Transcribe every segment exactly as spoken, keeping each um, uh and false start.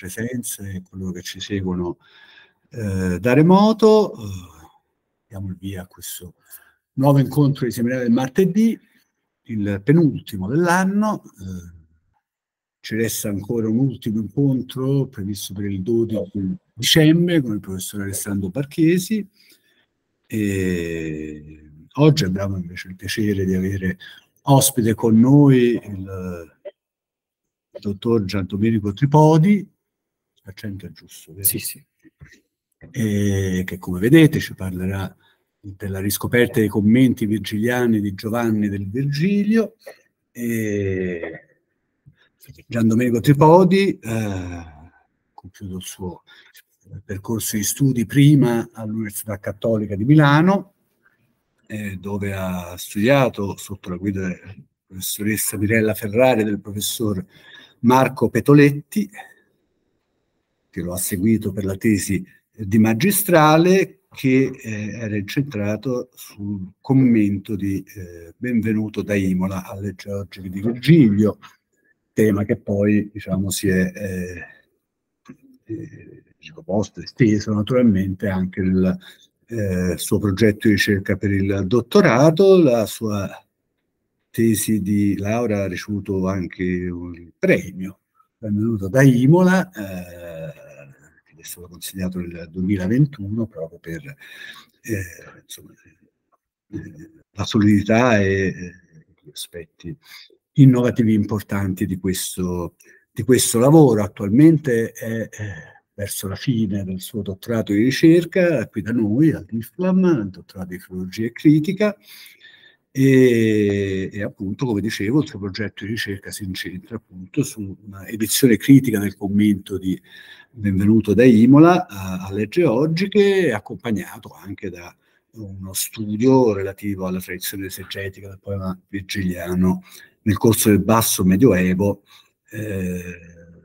presenza e coloro che ci seguono eh, da remoto. Uh, diamo il via a questo nuovo incontro di seminario del martedì, il penultimo dell'anno. Uh, ci resta ancora un ultimo incontro previsto per il dodici dicembre con il professor Alessandro Barchesi. E oggi abbiamo invece il piacere di avere ospite con noi il il dottor Giandomenico Tripodi, l'accento è giusto, vero? Sì, sì. E che come vedete ci parlerà della riscoperta dei commenti virgiliani di Giovanni del Virgilio. E Giandomenico Tripodi ha compiuto il suo percorso di studi prima all'Università Cattolica di Milano, eh, dove ha studiato sotto la guida della professoressa Mirella Ferrari e del professor Marco Petoletti, che lo ha seguito per la tesi di magistrale, che eh, era incentrato sul commento di eh, Benvenuto da Imola alle Georgiche di Virgilio, tema che poi diciamo si è eh, eh, proposto, esteso naturalmente anche nel eh, suo progetto di ricerca per il dottorato. La sua tesi di laurea ha ricevuto anche un premio Benvenuto da Imola, eh, che è stato consigliato nel duemilaventuno proprio per eh, insomma, eh, la solidità e eh, gli aspetti innovativi importanti di questo, di questo lavoro. Attualmente è eh, verso la fine del suo dottorato di ricerca qui da noi all'I F L A M, il dottorato di filologia e critica. E, e appunto, come dicevo, il suo progetto di ricerca si incentra appunto su una edizione critica del commento di Benvenuto da Imola a, alle Georgiche, accompagnato anche da uno studio relativo alla tradizione esegetica del poema virgiliano nel corso del basso medioevo, eh,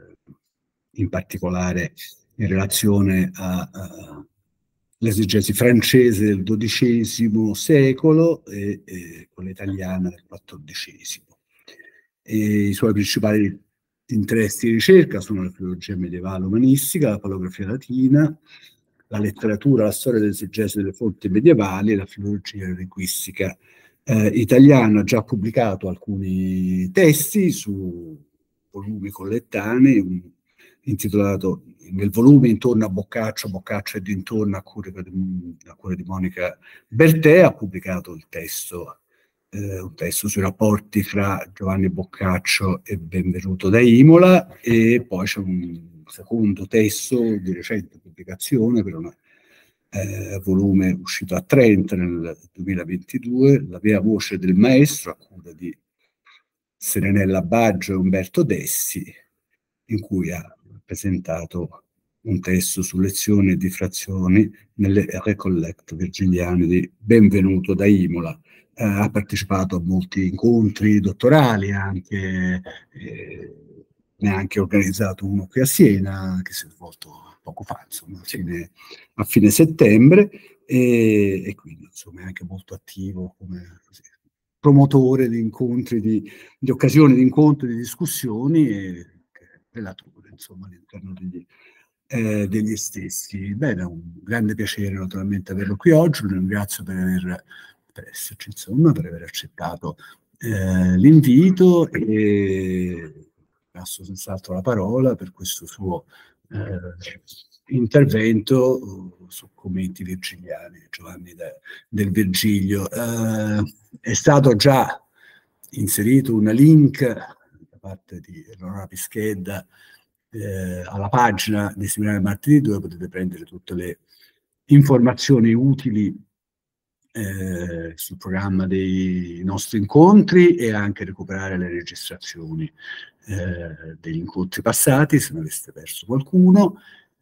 in particolare in relazione a, a l'esegesi francese del dodicesimo secolo e, e quella italiana del quattordicesimo. E i suoi principali interessi di ricerca sono la filologia medievale umanistica, la paleografia latina, la letteratura, la storia dell'esegesi delle fonti medievali e la filologia linguistica eh, italiana. Ha già pubblicato alcuni testi su volumi collettanei, un, intitolato nel volume Intorno a Boccaccio, Boccaccio e dintorno a cura di, a cura di Monica Bertè. Ha pubblicato il testo, eh, un testo sui rapporti fra Giovanni Boccaccio e Benvenuto da Imola, e poi c'è un secondo testo di recente pubblicazione per un eh, volume uscito a Trento nel duemilaventidue, La vera voce del maestro, a cura di Serenella Baggio e Umberto Dessi, in cui ha presentato un testo su lezioni e diffrazioni nelle Recollect virgiliane di Benvenuto da Imola. Eh, ha partecipato a molti incontri dottorali, anche, eh, ne ha anche organizzato uno qui a Siena, che si è svolto poco fa, insomma, a fine, a fine settembre, e, e quindi insomma è anche molto attivo come così, promotore di incontri, di, di occasioni di incontri, di discussioni, e relatore, insomma, all'interno degli, eh, degli stessi. Bene, è un grande piacere naturalmente averlo qui oggi. Lo ringrazio per aver per esserci, insomma, per aver accettato eh, l'invito, e passo senz'altro la parola per questo suo eh, intervento uh, su commenti virgiliani, Giovanni de, del Virgilio. Eh, è stato già inserito un link da parte di Eleonora Pischedda eh, alla pagina di Seminario Martedì, dove potete prendere tutte le informazioni utili eh, sul programma dei nostri incontri, e anche recuperare le registrazioni eh, degli incontri passati, se ne aveste perso qualcuno.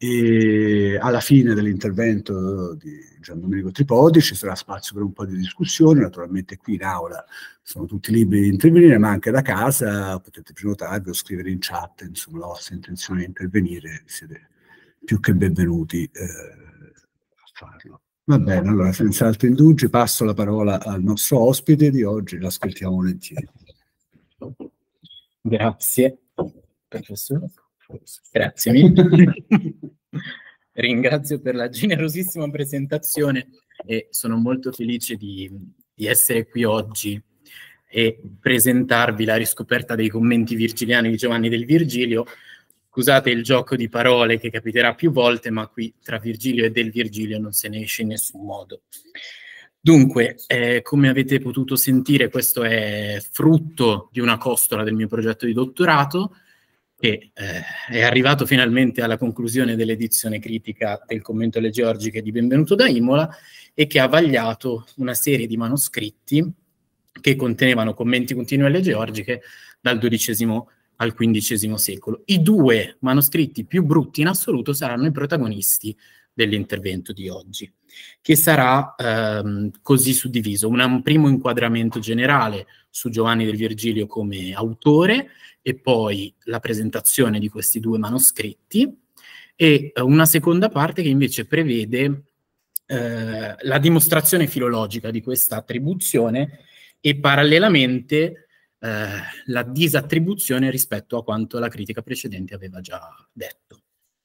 E alla fine dell'intervento di Giandomenico Tripodi ci sarà spazio per un po' di discussione. Naturalmente qui in aula sono tutti liberi di intervenire, ma anche da casa potete prenotarvi o scrivere in chat, insomma, la vostra intenzione di intervenire, siete più che benvenuti eh, a farlo. Va bene, allora senza altri indugi passo la parola al nostro ospite di oggi, l'ascoltiamo volentieri. Grazie, professore. Grazie mille. Ringrazio per la generosissima presentazione e sono molto felice di, di essere qui oggi e presentarvi la riscoperta dei commenti virgiliani di Giovanni del Virgilio. Scusate il gioco di parole che capiterà più volte, ma qui tra Virgilio e del Virgilio non se ne esce in nessun modo. Dunque, eh, come avete potuto sentire, questo è frutto di una costola del mio progetto di dottorato, che eh, è arrivato finalmente alla conclusione dell'edizione critica del commento alle Georgiche di Benvenuto da Imola e che ha vagliato una serie di manoscritti che contenevano commenti continui alle Georgiche dal dodicesimo al quindicesimo secolo. I due manoscritti più brutti in assoluto saranno i protagonisti dell'intervento di oggi, che sarà ehm, così suddiviso: un primo inquadramento generale su Giovanni del Virgilio come autore, e poi la presentazione di questi due manoscritti, e eh, una seconda parte che invece prevede eh, la dimostrazione filologica di questa attribuzione e parallelamente eh, la disattribuzione rispetto a quanto la critica precedente aveva già detto.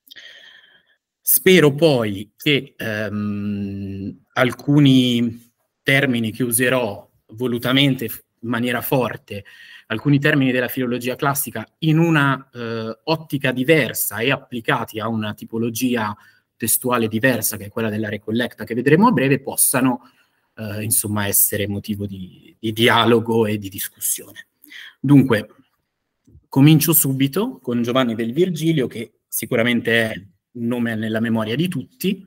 Spero poi che ehm, alcuni termini che userò volutamente in maniera forte, alcuni termini della filologia classica in una eh, ottica diversa e applicati a una tipologia testuale diversa, che è quella della recollecta, che vedremo a breve, possano eh, insomma essere motivo di, di dialogo e di discussione. Dunque, comincio subito con Giovanni del Virgilio, che sicuramente è un nome nella memoria di tutti.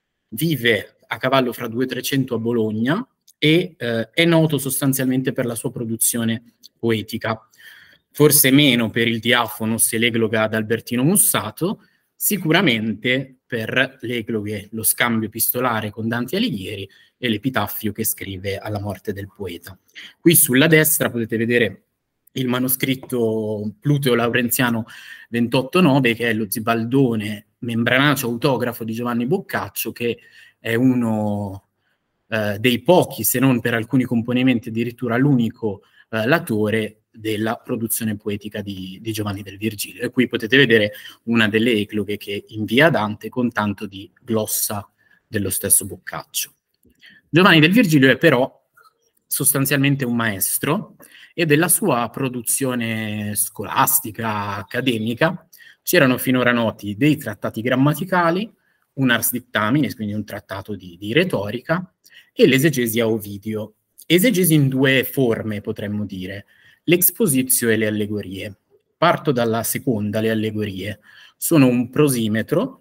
Vive a cavallo fra due e trecento a Bologna e eh, è noto sostanzialmente per la sua produzione poetica, forse meno per il Diafonos e l'egloga ad Albertino Mussato, sicuramente per l'egloghe, lo scambio epistolare con Dante Alighieri e l'epitaffio che scrive alla morte del poeta. Qui sulla destra potete vedere il manoscritto Pluteo Laurenziano ventotto nove, che è lo zibaldone membranaceo autografo di Giovanni Boccaccio, che è uno eh, dei pochi, se non per alcuni componimenti addirittura l'unico eh, latore della produzione poetica di, di Giovanni del Virgilio. E qui potete vedere una delle ecloghe che invia Dante con tanto di glossa dello stesso Boccaccio. Giovanni del Virgilio è però sostanzialmente un maestro, e della sua produzione scolastica, accademica, c'erano finora noti dei trattati grammaticali, un ars dictaminis, quindi un trattato di, di retorica, e l'esegesi a Ovidio. Esegesi in due forme, potremmo dire: l'expositio e le allegorie. Parto dalla seconda, le allegorie. Sono un prosimetro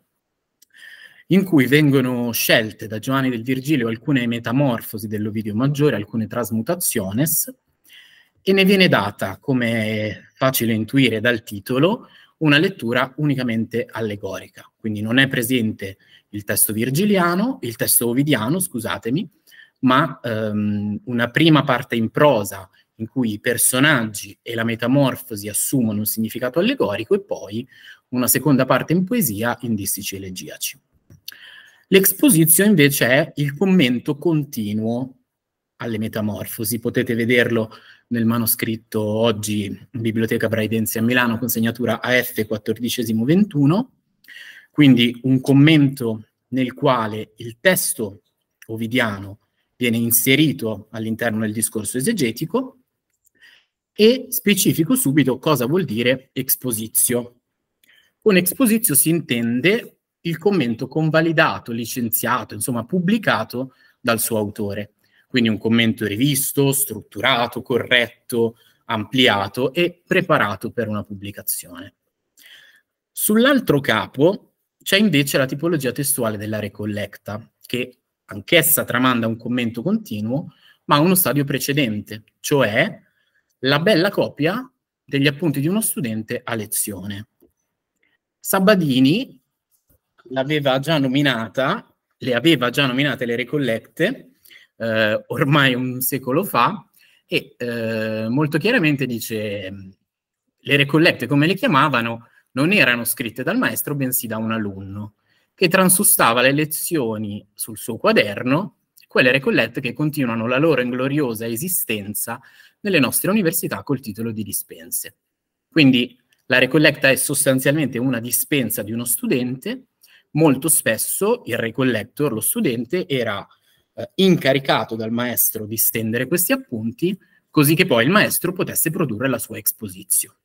in cui vengono scelte da Giovanni del Virgilio alcune metamorfosi dell'Ovidio Maggiore, alcune trasmutationes, e ne viene data, come è facile intuire dal titolo, una lettura unicamente allegorica. Quindi non è presente il testo virgiliano, il testo ovidiano, scusatemi, ma ehm, una prima parte in prosa in cui i personaggi e la metamorfosi assumono un significato allegorico, e poi una seconda parte in poesia in distici elegiaci. L'expositio invece è il commento continuo alle metamorfosi. Potete vederlo nel manoscritto oggi in Biblioteca Braidense a Milano con segnatura A F quattordicesimo ventuno, quindi un commento nel quale il testo ovidiano viene inserito all'interno del discorso esegetico, e specifico subito cosa vuol dire expositio. Con expositio si intende il commento convalidato, licenziato, insomma pubblicato dal suo autore. Quindi un commento rivisto, strutturato, corretto, ampliato e preparato per una pubblicazione. Sull'altro capo c'è invece la tipologia testuale della recollecta, che anch'essa tramanda un commento continuo, ma a uno stadio precedente, cioè la bella copia degli appunti di uno studente a lezione. Sabadini l'aveva già nominata, le aveva già nominate le recollecte, eh, ormai un secolo fa, e eh, molto chiaramente dice: le recollecte, come le chiamavano, non erano scritte dal maestro, bensì da un alunno, che transustava le lezioni sul suo quaderno, quelle recollecte che continuano la loro ingloriosa esistenza nelle nostre università col titolo di dispense. Quindi La recollecta è sostanzialmente una dispensa di uno studente. Molto spesso il recollector, lo studente, era eh, incaricato dal maestro di stendere questi appunti, così che poi il maestro potesse produrre la sua exposizione.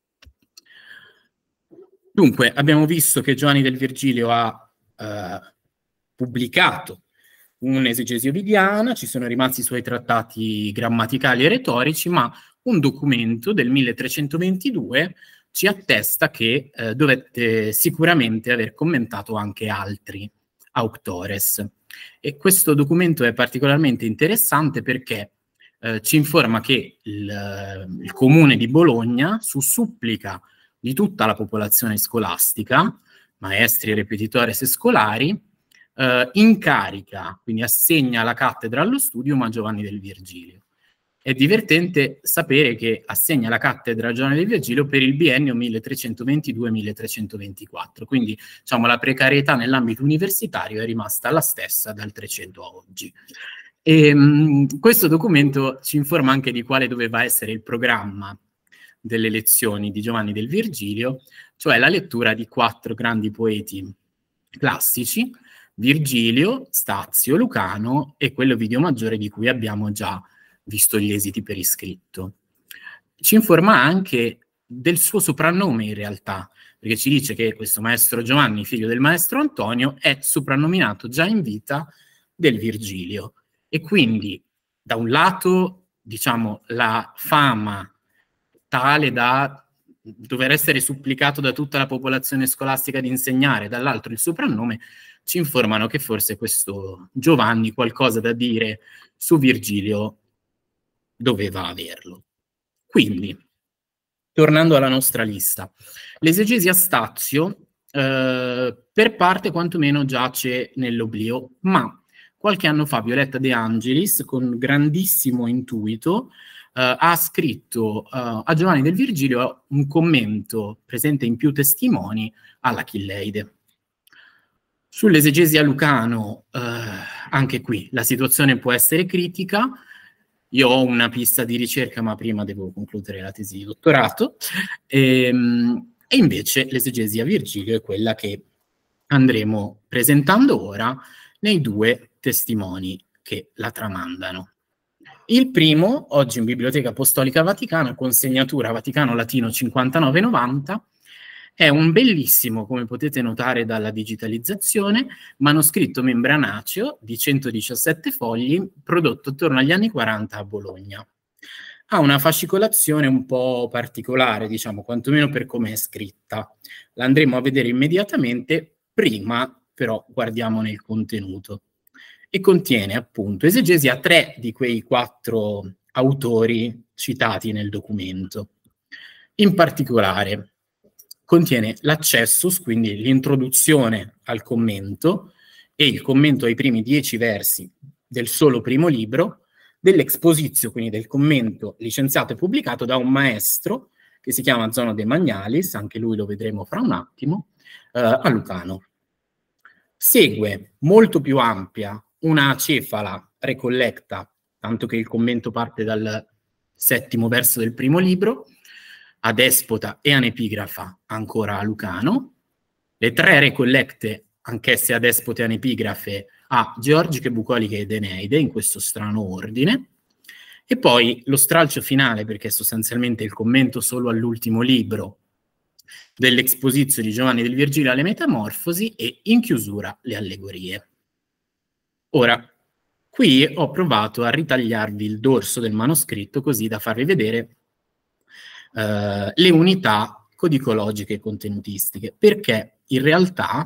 Dunque, abbiamo visto che Giovanni del Virgilio ha eh, pubblicato un'esegesi ovidiana, ci sono rimasti i suoi trattati grammaticali e retorici, ma un documento del milletrecentoventidue ci attesta che eh, dovette sicuramente aver commentato anche altri autores. E questo documento è particolarmente interessante perché eh, ci informa che il, il Comune di Bologna, su supplica di tutta la popolazione scolastica, maestri, repetitores e scolari, eh, incarica, quindi assegna la cattedra allo studium a Giovanni del Virgilio. È divertente sapere che assegna la cattedra a Giovanni del Virgilio per il biennio milletrecentoventidue milletrecentoventiquattro, quindi diciamo la precarietà nell'ambito universitario è rimasta la stessa dal trecento a oggi. E, mh, questo documento ci informa anche di quale doveva essere il programma delle lezioni di Giovanni del Virgilio, cioè la lettura di quattro grandi poeti classici, Virgilio, Stazio, Lucano e quello Ovidio Maggiore di cui abbiamo già visto gli esiti per iscritto. Ci informa anche del suo soprannome in realtà, perché ci dice che questo maestro Giovanni, figlio del maestro Antonio, è soprannominato già in vita del Virgilio. E quindi, da un lato, diciamo, la fama tale da dover essere supplicato da tutta la popolazione scolastica di insegnare, dall'altro il soprannome, ci informano che forse questo Giovanni qualcosa da dire su Virgilio doveva averlo. Quindi, tornando alla nostra lista, l'esegesi a Stazio eh, per parte quantomeno giace nell'oblio, ma qualche anno fa Violetta De Angelis, con grandissimo intuito, eh, ha scritto eh, a Giovanni del Virgilio un commento presente in più testimoni all'Achilleide. Sull'esegesi a Lucano, eh, anche qui la situazione può essere critica. Io ho una pista di ricerca, ma prima devo concludere la tesi di dottorato. E, e invece l'esegesi a Virgilio è quella che andremo presentando ora nei due testimoni che la tramandano. Il primo, oggi in Biblioteca Apostolica Vaticana, consegnatura Vaticano Latino cinquantanove novanta, è un bellissimo, come potete notare dalla digitalizzazione, manoscritto membranaceo di centodiciassette fogli, prodotto attorno agli anni quaranta a Bologna. Ha una fascicolazione un po' particolare, diciamo, quantomeno per come è scritta. La andremo a vedere immediatamente, prima però guardiamo nel contenuto. E contiene appunto esegesi a tre di quei quattro autori citati nel documento. In particolare contiene l'accessus, quindi l'introduzione al commento e il commento ai primi dieci versi del solo primo libro, dell'exposizio, quindi del commento licenziato e pubblicato da un maestro che si chiama Zono De Magnalis, anche lui lo vedremo fra un attimo, eh, a Lucano. Segue, molto più ampia, una cefala recollecta, tanto che il commento parte dal settimo verso del primo libro, a Despota e anepigrafa ancora a Lucano, le tre recollecte, anch'esse a Despota e anepigrafe, a Georgiche, Bucoliche ed Eneide, in questo strano ordine, e poi lo stralcio finale, perché è sostanzialmente il commento solo all'ultimo libro, dell'Exposizio di Giovanni del Virgilio alle Metamorfosi, e in chiusura le allegorie. Ora, qui ho provato a ritagliarvi il dorso del manoscritto così da farvi vedere Uh, le unità codicologiche e contenutistiche, perché in realtà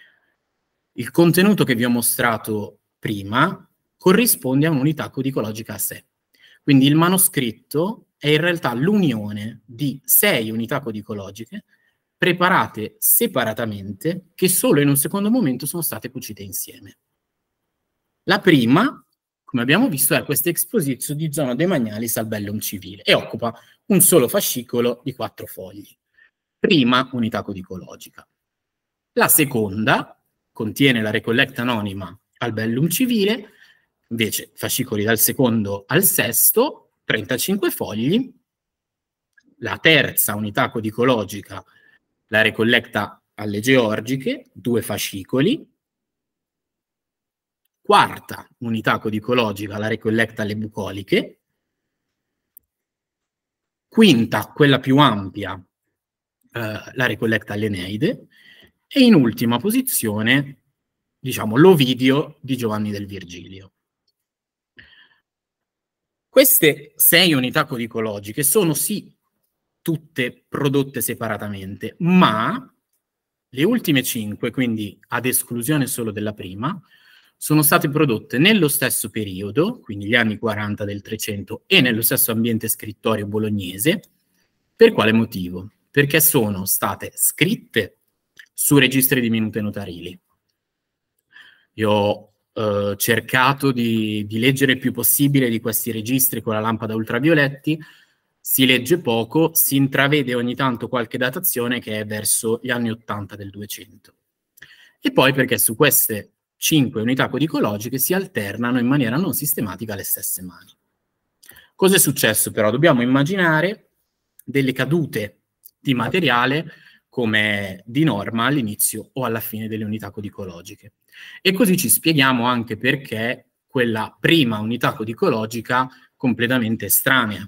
il contenuto che vi ho mostrato prima corrisponde a un'unità codicologica a sé. Quindi il manoscritto è in realtà l'unione di sei unità codicologiche preparate separatamente che solo in un secondo momento sono state cucite insieme. La prima, come abbiamo visto, è questa Expositio di Zono De Magnalis al Bellum Civile e occupa un solo fascicolo di quattro fogli. Prima unità codicologica. La seconda contiene la recollecta anonima al Bellum Civile, invece fascicoli dal secondo al sesto, trentacinque fogli. la terza unità codicologica la Recollecta alle Georgiche, due fascicoli. Quarta unità codicologica la Recollecta alle Bucoliche. Quinta, quella più ampia, eh, la Recollecta all'Eneide. E in ultima posizione, diciamo, l'Ovidio di Giovanni del Virgilio. Queste sei unità codicologiche sono sì tutte prodotte separatamente, ma le ultime cinque, quindi ad esclusione solo della prima, sono state prodotte nello stesso periodo, quindi gli anni quaranta del Trecento, e nello stesso ambiente scrittorio bolognese. Per quale motivo? Perché sono state scritte su registri di minute notarili. Io ho eh, cercato di, di leggere il più possibile di questi registri con la lampada ultravioletti. Si legge poco, si intravede ogni tanto qualche datazione che è verso gli anni ottanta del Duecento. E poi perché su queste cinque unità codicologiche si alternano in maniera non sistematica le stesse mani. Cosa è successo però? Dobbiamo immaginare delle cadute di materiale come di norma all'inizio o alla fine delle unità codicologiche. E così ci spieghiamo anche perché quella prima unità codicologica completamente estranea.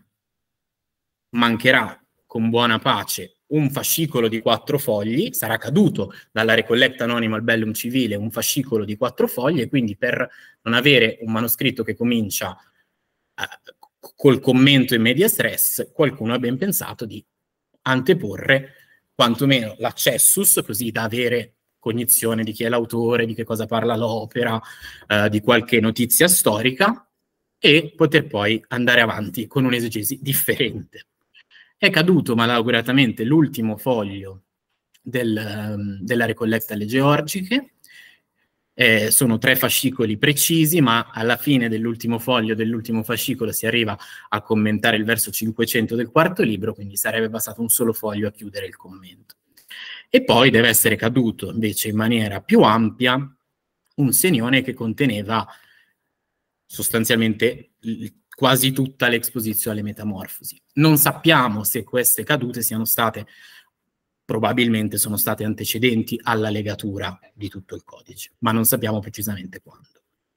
Mancherà con buona pace un fascicolo di quattro fogli, sarà caduto dalla Recollecta Anonima al Bellum Civile un fascicolo di quattro fogli, e quindi per non avere un manoscritto che comincia eh, col commento in medias res, qualcuno ha ben pensato di anteporre quantomeno l'accessus, così da avere cognizione di chi è l'autore, di che cosa parla l'opera, eh, di qualche notizia storica, e poter poi andare avanti con un'esegesi differente. È caduto malauguratamente l'ultimo foglio del, della Recollecta alle Georgiche. Eh, sono tre fascicoli precisi, ma alla fine dell'ultimo foglio dell'ultimo fascicolo si arriva a commentare il verso cinquecento del quarto libro, quindi sarebbe bastato un solo foglio a chiudere il commento. E poi deve essere caduto invece in maniera più ampia un senione che conteneva sostanzialmente quasi tutta l'esposizione alle Metamorfosi. Non sappiamo se queste cadute siano state, probabilmente sono state antecedenti alla legatura di tutto il codice, ma non sappiamo precisamente quando.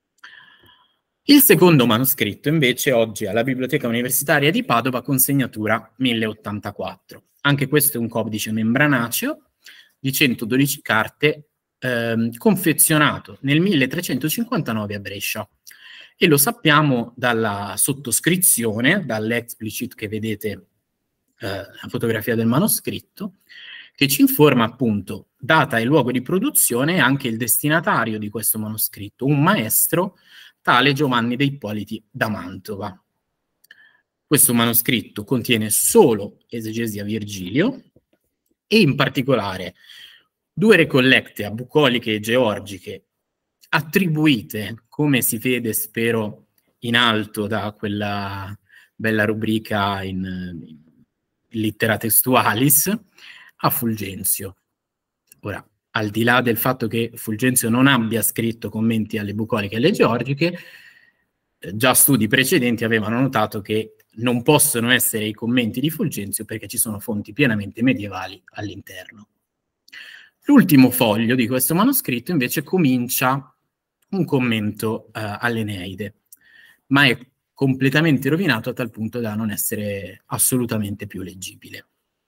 Il secondo manoscritto invece oggi alla Biblioteca Universitaria di Padova con segnatura mille ottantaquattro. Anche questo è un codice membranaceo di centododici carte, ehm, confezionato nel milletrecentocinquantanove a Brescia. E lo sappiamo dalla sottoscrizione, dall'explicit che vedete eh, la fotografia del manoscritto, che ci informa appunto data e luogo di produzione e anche il destinatario di questo manoscritto, un maestro tale Giovanni de Ippoliti da Mantova. Questo manoscritto contiene solo esegesi a Virgilio e in particolare due recollecte a bucoliche e georgiche attribuite, come si vede, spero, in alto da quella bella rubrica in, in Littera Textualis, a Fulgenzio. Ora, al di là del fatto che Fulgenzio non abbia scritto commenti alle bucoliche e alle georgiche, eh, già studi precedenti avevano notato che non possono essere i commenti di Fulgenzio perché ci sono fonti pienamente medievali all'interno. L'ultimo foglio di questo manoscritto invece comincia un commento uh, all'Eneide, ma è completamente rovinato a tal punto da non essere assolutamente più leggibile.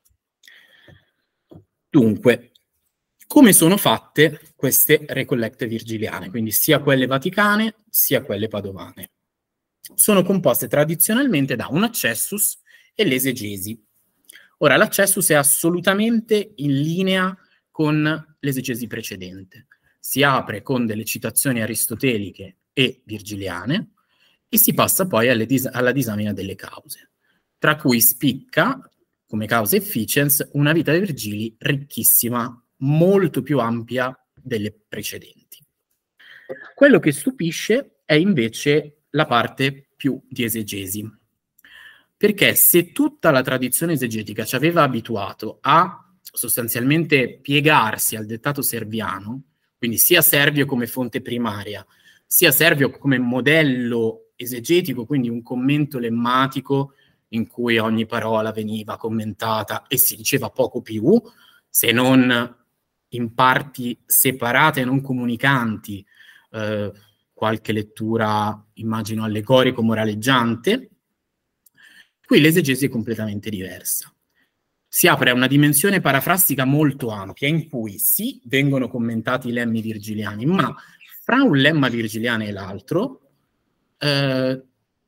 Dunque, come sono fatte queste recollecte virgiliane, quindi sia quelle vaticane sia quelle padovane? Sono composte tradizionalmente da un accessus e l'esegesi. Ora, l'accessus è assolutamente in linea con l'esegesi precedente. Si apre con delle citazioni aristoteliche e virgiliane e si passa poi alle dis- alla disamina delle cause, tra cui spicca, come causa efficiens, una vita di Virgili ricchissima, molto più ampia delle precedenti. Quello che stupisce è invece la parte più di esegesi, perché se tutta la tradizione esegetica ci aveva abituato a sostanzialmente piegarsi al dettato serviano, quindi sia Servio come fonte primaria, sia Servio come modello esegetico, quindi un commento lemmatico in cui ogni parola veniva commentata e si diceva poco più, se non in parti separate e non comunicanti, eh, qualche lettura, immagino, allegorico-moraleggiante. Qui l'esegesi è completamente diversa. Si apre a una dimensione parafrastica molto ampia, in cui sì, vengono commentati i lemmi virgiliani, ma fra un lemma virgiliano e l'altro, eh,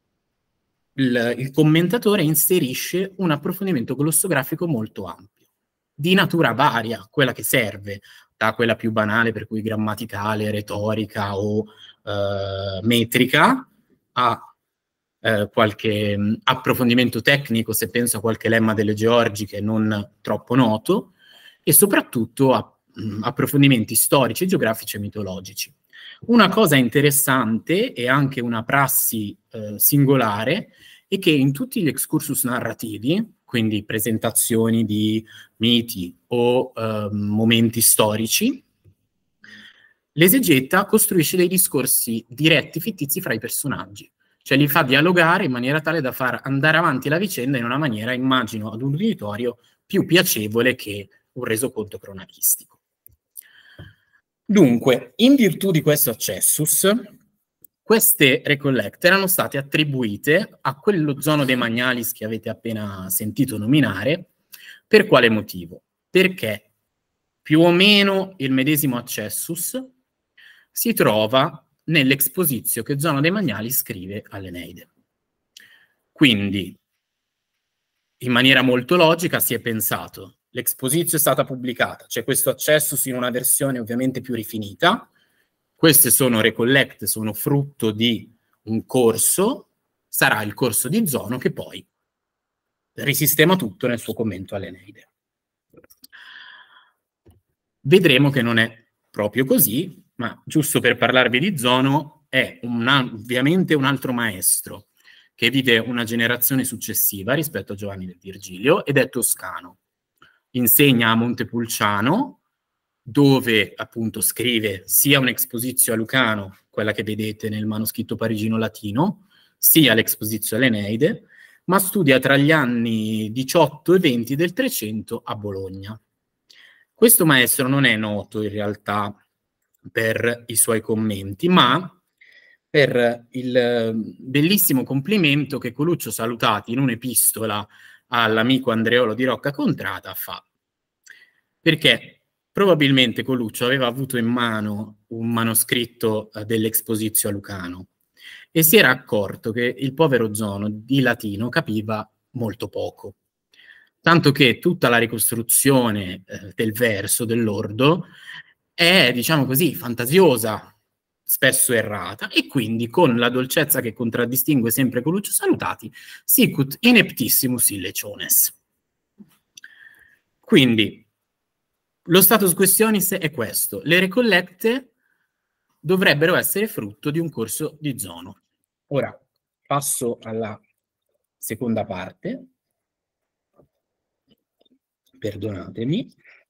il, il commentatore inserisce un approfondimento glossografico molto ampio, di natura varia, quella che serve, da quella più banale, per cui grammaticale, retorica o eh, metrica, a eh, qualche mh, approfondimento tecnico, se penso a qualche lemma delle georgiche non troppo noto, e soprattutto a mh, approfondimenti storici, geografici e mitologici. Una cosa interessante e anche una prassi eh, singolare è che in tutti gli excursus narrativi, quindi presentazioni di miti o eh, momenti storici, l'esegeta costruisce dei discorsi diretti, fittizi fra i personaggi, cioè li fa dialogare in maniera tale da far andare avanti la vicenda in una maniera, immagino, ad un uditorio più piacevole che un resoconto cronachistico. Dunque, in virtù di questo accessus, queste recollect erano state attribuite a quello Zono de Magnalis che avete appena sentito nominare. Per quale motivo? Perché più o meno il medesimo accessus si trova nell'Expositio che Zono de Magnalis scrive all'Eneide. Quindi, in maniera molto logica, si è pensato: l'Expositio è stata pubblicata, c'è questo accessus in una versione ovviamente più rifinita, queste sono recollect, sono frutto di un corso, sarà il corso di Zono che poi risistema tutto nel suo commento all'Eneide. Vedremo che non è proprio così, ma giusto per parlarvi di Zono, è una, ovviamente un altro maestro che vive una generazione successiva rispetto a Giovanni del Virgilio ed è toscano. Insegna a Montepulciano, dove appunto scrive sia un'Expositio a Lucano, quella che vedete nel manoscritto parigino latino, sia l'Expositio all'Eneide, ma studia tra gli anni diciotto e venti del Trecento a Bologna. Questo maestro non è noto in realtà per i suoi commenti, ma per il bellissimo complimento che Coluccio Salutati in un'epistola all'amico Andreolo di Rocca Contrata fa. Perché probabilmente Coluccio aveva avuto in mano un manoscritto eh, dell'Expositio a Lucano e si era accorto che il povero Zono di latino capiva molto poco. Tanto che tutta la ricostruzione eh, del verso, dell'ordo, è, diciamo così, fantasiosa, spesso errata, e quindi con la dolcezza che contraddistingue sempre Coluccio Salutati, sicut ineptissimus illeciones. Quindi, lo status questionis è questo: le recollette dovrebbero essere frutto di un corso di Zono. Ora, passo alla seconda parte. Perdonatemi.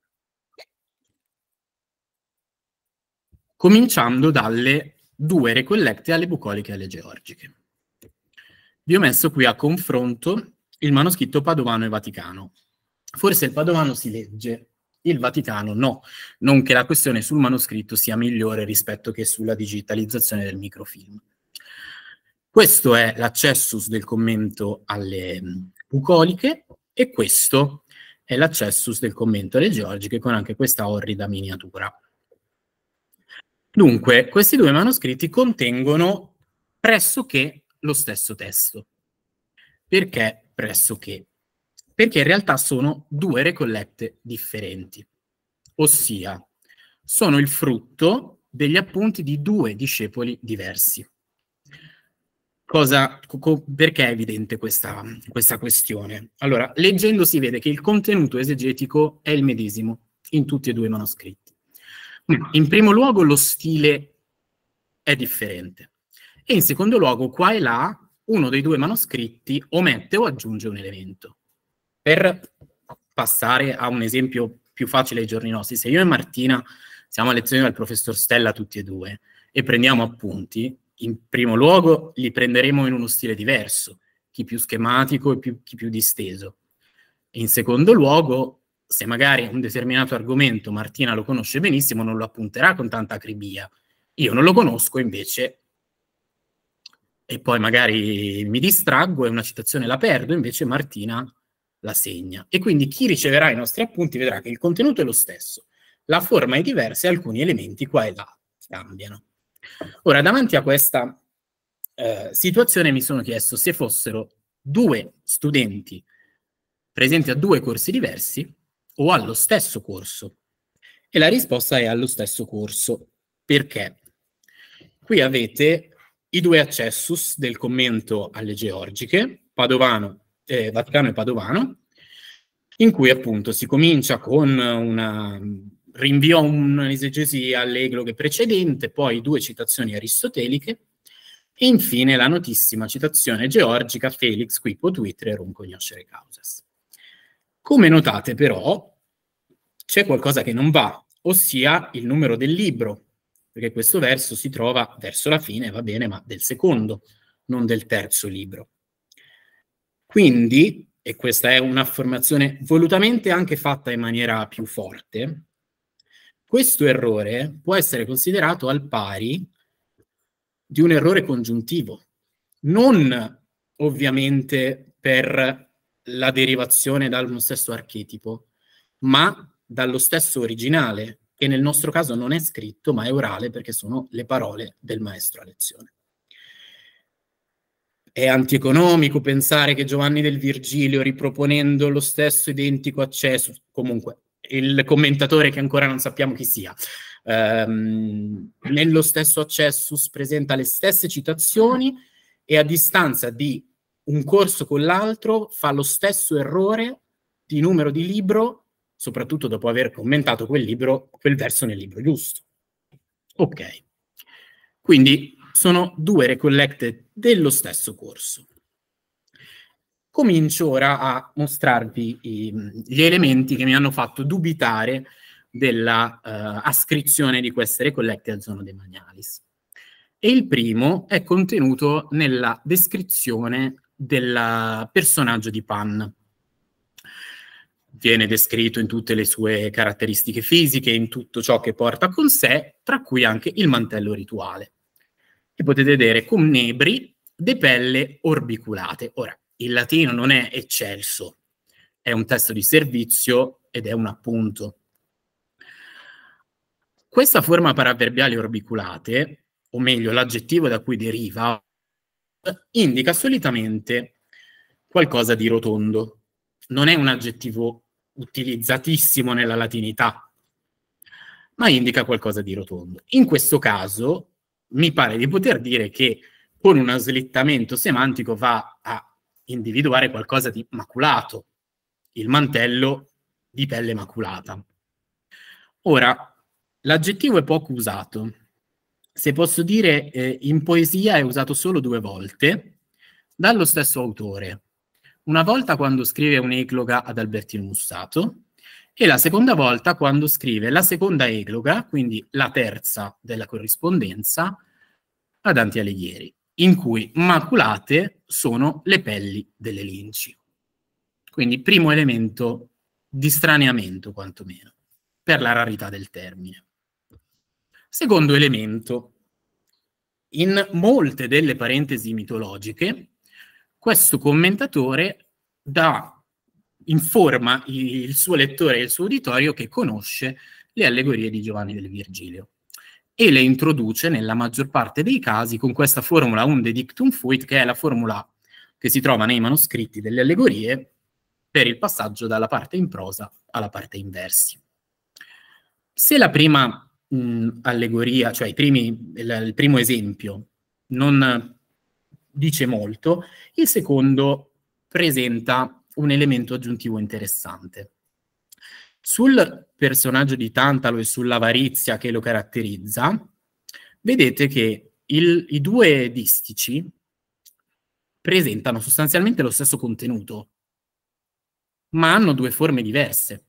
Cominciando dalle due recollette alle bucoliche e alle georgiche. Vi ho messo qui a confronto il manoscritto padovano e vaticano. Forse il padovano si legge, il Vaticano no, non che la questione sul manoscritto sia migliore rispetto che sulla digitalizzazione del microfilm. Questo è l'accessus del commento alle bucoliche e questo è l'accessus del commento alle georgiche con anche questa orrida miniatura. Dunque, questi due manoscritti contengono pressoché lo stesso testo. Perché pressoché? Perché in realtà sono due recollette differenti, ossia sono il frutto degli appunti di due discepoli diversi. Cosa, perché è evidente questa, questa questione? Allora, leggendo si vede che il contenuto esegetico è il medesimo in tutti e due i manoscritti. In primo luogo lo stile è differente e in secondo luogo qua e là uno dei due manoscritti omette o aggiunge un elemento. Per passare a un esempio più facile ai giorni nostri, se io e Martina siamo a lezione dal professor Stella tutti e due e prendiamo appunti, in primo luogo li prenderemo in uno stile diverso chi più schematico e più, chi più disteso. E in secondo luogo, se magari un determinato argomento Martina lo conosce benissimo, non lo appunterà con tanta acribia. Io non lo conosco invece, e poi magari mi distraggo e una citazione la perdo, invece Martina la segna. E quindi chi riceverà i nostri appunti vedrà che il contenuto è lo stesso, la forma è diversa e alcuni elementi qua e là cambiano. Ora, davanti a questa eh, situazione mi sono chiesto se fossero due studenti presenti a due corsi diversi o allo stesso corso. E la risposta è allo stesso corso. Perché? Qui avete i due accessus del commento alle Georgiche, Padovano, eh, Vaticano e Padovano, in cui appunto si comincia con una rinvio a un'esegesi alle egloghe precedente, poi due citazioni aristoteliche, e infine la notissima citazione georgica Felix qui potuitre rum cognoscere causas. Come notate però c'è qualcosa che non va, ossia il numero del libro, perché questo verso si trova verso la fine, va bene, ma del secondo, non del terzo libro. Quindi, e questa è un'affermazione volutamente anche fatta in maniera più forte, questo errore può essere considerato al pari di un errore congiuntivo, non ovviamente per la derivazione dallo stesso archetipo, ma dallo stesso originale, che nel nostro caso non è scritto, ma è orale, perché sono le parole del maestro a lezione. È antieconomico pensare che Giovanni del Virgilio, riproponendo lo stesso identico accesso, comunque il commentatore che ancora non sappiamo chi sia, ehm, nello stesso accessus presenta le stesse citazioni e a distanza di un corso con l'altro fa lo stesso errore di numero di libro, soprattutto dopo aver commentato quel libro, quel verso nel libro giusto. Ok. Quindi sono due recollected dello stesso corso. Comincio ora a mostrarvi i, gli elementi che mi hanno fatto dubitare della uh, ascrizione di queste recollected al Zono Demanialis. E il primo è contenuto nella descrizione del personaggio di Pan. Viene descritto in tutte le sue caratteristiche fisiche, in tutto ciò che porta con sé, tra cui anche il mantello rituale. E potete vedere cum nebri de pelle orbiculate. Ora, il latino non è eccelso, è un testo di servizio ed è un appunto. Questa forma paravverbiale orbiculate, o meglio l'aggettivo da cui deriva, indica solitamente qualcosa di rotondo. Non è un aggettivo utilizzatissimo nella latinità, ma indica qualcosa di rotondo. In questo caso mi pare di poter dire che con uno slittamento semantico va a individuare qualcosa di maculato, il mantello di pelle maculata. Ora, l'aggettivo è poco usato. Se posso dire, eh, in poesia è usato solo due volte dallo stesso autore. Una volta quando scrive un'ecloga ad Albertino Mussato e la seconda volta quando scrive la seconda ecloga, quindi la terza della corrispondenza, a Dante Alighieri, in cui maculate sono le pelli delle linci. Quindi primo elemento di straneamento, quantomeno, per la rarità del termine. Secondo elemento, in molte delle parentesi mitologiche, questo commentatore dà, informa il suo lettore e il suo uditorio che conosce le allegorie di Giovanni del Virgilio e le introduce nella maggior parte dei casi con questa formula unde dictum fuit, che è la formula che si trova nei manoscritti delle allegorie per il passaggio dalla parte in prosa alla parte in versi. Se la prima mh, allegoria, cioè i primi, il, il primo esempio, non dice molto, il secondo presenta un elemento aggiuntivo interessante. Sul personaggio di Tantalo e sull'avarizia che lo caratterizza, vedete che il, i due distici presentano sostanzialmente lo stesso contenuto, ma hanno due forme diverse.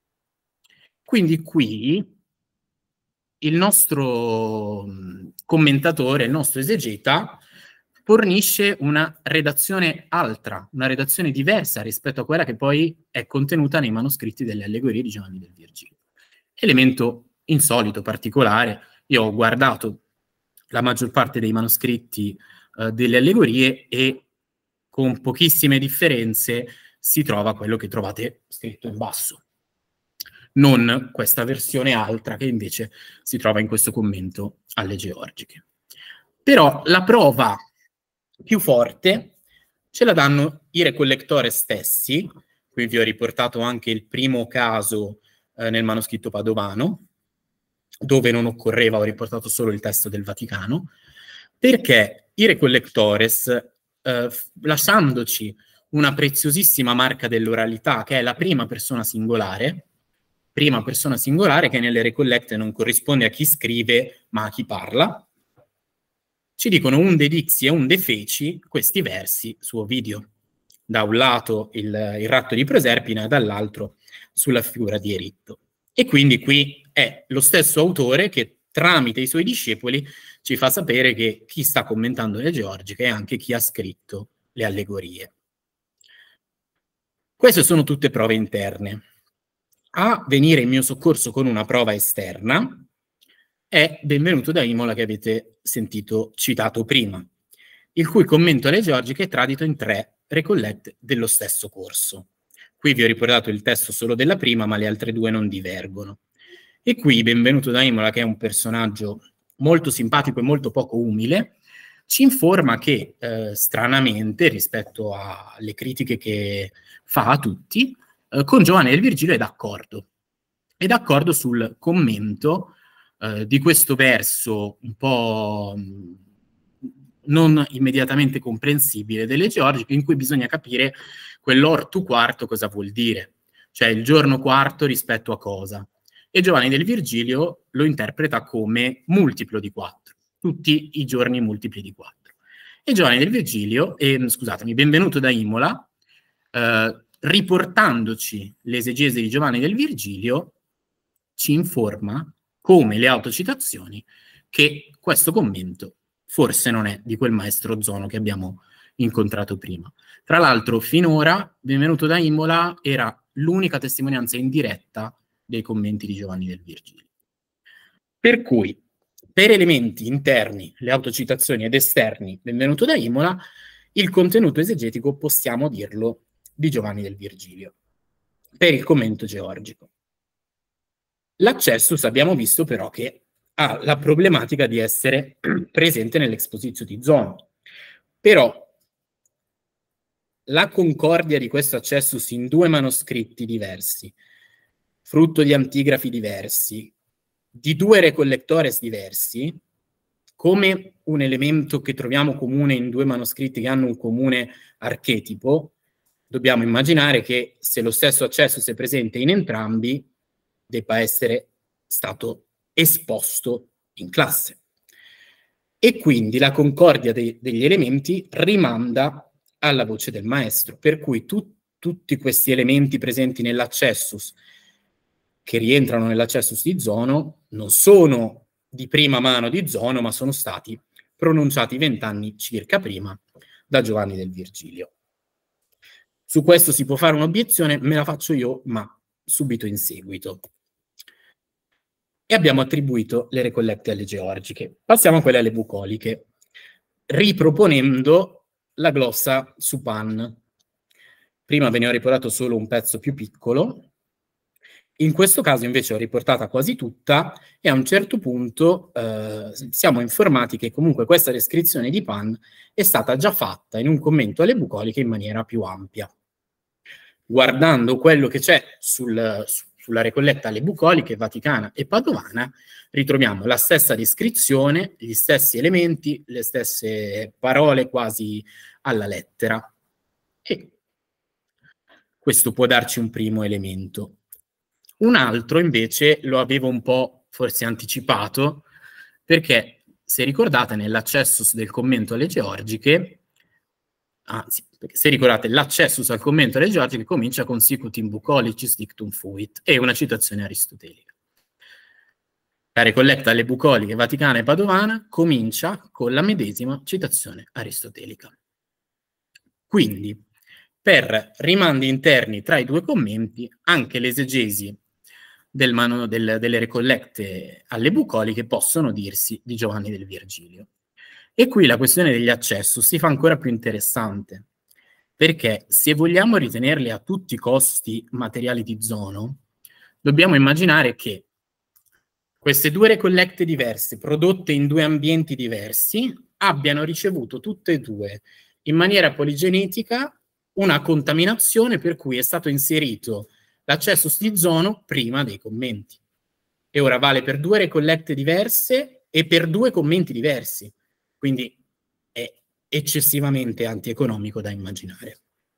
Quindi qui il nostro commentatore, il nostro esegeta, fornisce una redazione altra, una redazione diversa rispetto a quella che poi è contenuta nei manoscritti delle allegorie di Giovanni del Virgilio. Elemento insolito, particolare, io ho guardato la maggior parte dei manoscritti eh, delle allegorie e con pochissime differenze si trova quello che trovate scritto in basso, non questa versione altra che invece si trova in questo commento alle Georgiche. Però la prova più forte ce la danno i recollectores stessi. Qui vi ho riportato anche il primo caso eh, nel manoscritto padovano, dove non occorreva, ho riportato solo il testo del Vaticano, perché i recollectores, eh, lasciandoci una preziosissima marca dell'oralità, che è la prima persona singolare, prima persona singolare che nelle recollecte non corrisponde a chi scrive, ma a chi parla, ci dicono un de dixi e un de feci questi versi su Ovidio. Da un lato il, il ratto di Proserpina, dall'altro sulla figura di Eritto. E quindi qui è lo stesso autore che tramite i suoi discepoli ci fa sapere che chi sta commentando le Georgiche è anche chi ha scritto le allegorie. Queste sono tutte prove interne. A venire in mio soccorso con una prova esterna è Benvenuto da Imola, che avete sentito citato prima, il cui commento alle Georgiche è tradito in tre recollette dello stesso corso. Qui vi ho riportato il testo solo della prima, ma le altre due non divergono. E qui Benvenuto da Imola, che è un personaggio molto simpatico e molto poco umile, ci informa che, eh, stranamente, rispetto alle critiche che fa a tutti, eh, con Giovanni del Virgilio è d'accordo. È d'accordo sul commento eh, di questo verso un po' mh, non immediatamente comprensibile delle Georgiche, in cui bisogna capire quell'ortu quarto cosa vuol dire, cioè il giorno quarto rispetto a cosa. E Giovanni del Virgilio lo interpreta come multiplo di quattro, tutti i giorni multipli di quattro. E Giovanni del Virgilio, eh, scusatemi, Benvenuto da Imola, eh, riportandoci l'esegesi di Giovanni del Virgilio, ci informa, come le autocitazioni, che questo commento forse non è di quel maestro Zono che abbiamo incontrato prima. Tra l'altro, finora, Benvenuto da Imola era l'unica testimonianza indiretta dei commenti di Giovanni del Virgilio. Per cui, per elementi interni, le autocitazioni, ed esterni, Benvenuto da Imola, il contenuto esegetico possiamo dirlo di Giovanni del Virgilio, per il commento georgico. L'accessus abbiamo visto però che ha la problematica di essere presente nell'Expositio di Zono. Però la concordia di questo accessus in due manoscritti diversi, frutto di antigrafi diversi, di due recollectores diversi, come un elemento che troviamo comune in due manoscritti che hanno un comune archetipo, dobbiamo immaginare che se lo stesso accessus è presente in entrambi, debba essere stato esposto in classe. E quindi la concordia de- degli elementi rimanda alla voce del maestro, per cui tu- tutti questi elementi presenti nell'accessus, che rientrano nell'accessus di Zono, non sono di prima mano di Zono, ma sono stati pronunciati vent'anni circa prima da Giovanni del Virgilio. Su questo si può fare un'obiezione, me la faccio io, ma subito in seguito. E abbiamo attribuito le recollette alle georgiche. Passiamo a quelle alle bucoliche, riproponendo la glossa su Pan. Prima ve ne ho riportato solo un pezzo più piccolo, in questo caso invece ho riportata quasi tutta e a un certo punto eh, siamo informati che comunque questa descrizione di Pan è stata già fatta in un commento alle bucoliche in maniera più ampia. Guardando quello che c'è sul, sulla recolletta alle bucoliche vaticana e padovana, ritroviamo la stessa descrizione, gli stessi elementi, le stesse parole quasi alla lettera. E questo può darci un primo elemento. Un altro invece lo avevo un po' forse anticipato, perché se ricordate nell'accessus del commento alle georgiche, anzi, perché se ricordate l'accessus al commento alle georgiche comincia con sicut in bucolicis dictum fuit, è una citazione aristotelica. La Recolletta alle bucoliche vaticana e padovana comincia con la medesima citazione aristotelica. Quindi, per rimandi interni tra i due commenti, anche l'esegesi del mano, del, delle Recollette alle bucoliche possono dirsi di Giovanni del Virgilio. E qui la questione degli accessus si fa ancora più interessante, perché se vogliamo ritenerli a tutti i costi materiali di Zono, dobbiamo immaginare che queste due recollette diverse, prodotte in due ambienti diversi, abbiano ricevuto tutte e due, in maniera poligenetica, una contaminazione per cui è stato inserito l'accessus di Zono prima dei commenti. E ora vale per due recollette diverse e per due commenti diversi. Quindi è eccessivamente antieconomico da immaginare.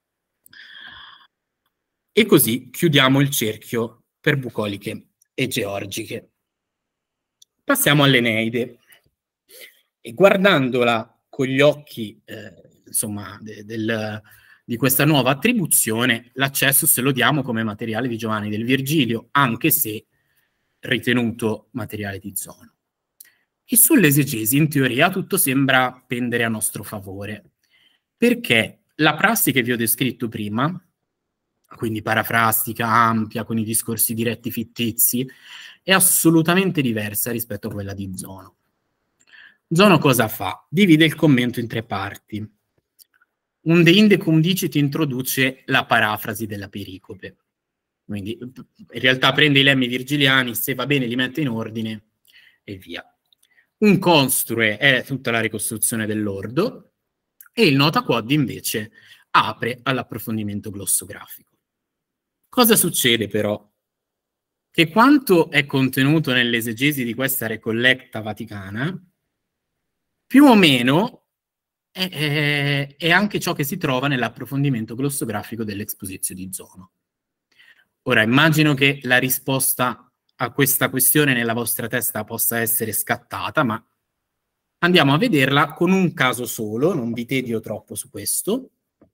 E così chiudiamo il cerchio per bucoliche e georgiche. Passiamo all'Eneide. E guardandola con gli occhi eh, insomma, de, del, di questa nuova attribuzione, l'accessus lo diamo come materiale di Giovanni del Virgilio, anche se ritenuto materiale di Zono. E sull'esegesi, in teoria, tutto sembra pendere a nostro favore, perché la prassi che vi ho descritto prima, quindi parafrastica, ampia, con i discorsi diretti fittizi, è assolutamente diversa rispetto a quella di Zono. Zono cosa fa? Divide il commento in tre parti. Un de inde cum dicit introduce la parafrasi della pericope. Quindi in realtà prende i lemmi virgiliani, se va bene li mette in ordine e via. Un construe è tutta la ricostruzione dell'ordo e il nota quod invece apre all'approfondimento glossografico. Cosa succede però? Che quanto è contenuto nell'esegesi di questa recolletta vaticana, più o meno è, è, è anche ciò che si trova nell'approfondimento glossografico dell'Expositio di Zono. Ora, immagino che la risposta a questa questione nella vostra testa possa essere scattata, ma andiamo a vederla con un caso solo, non vi tedio troppo su questo,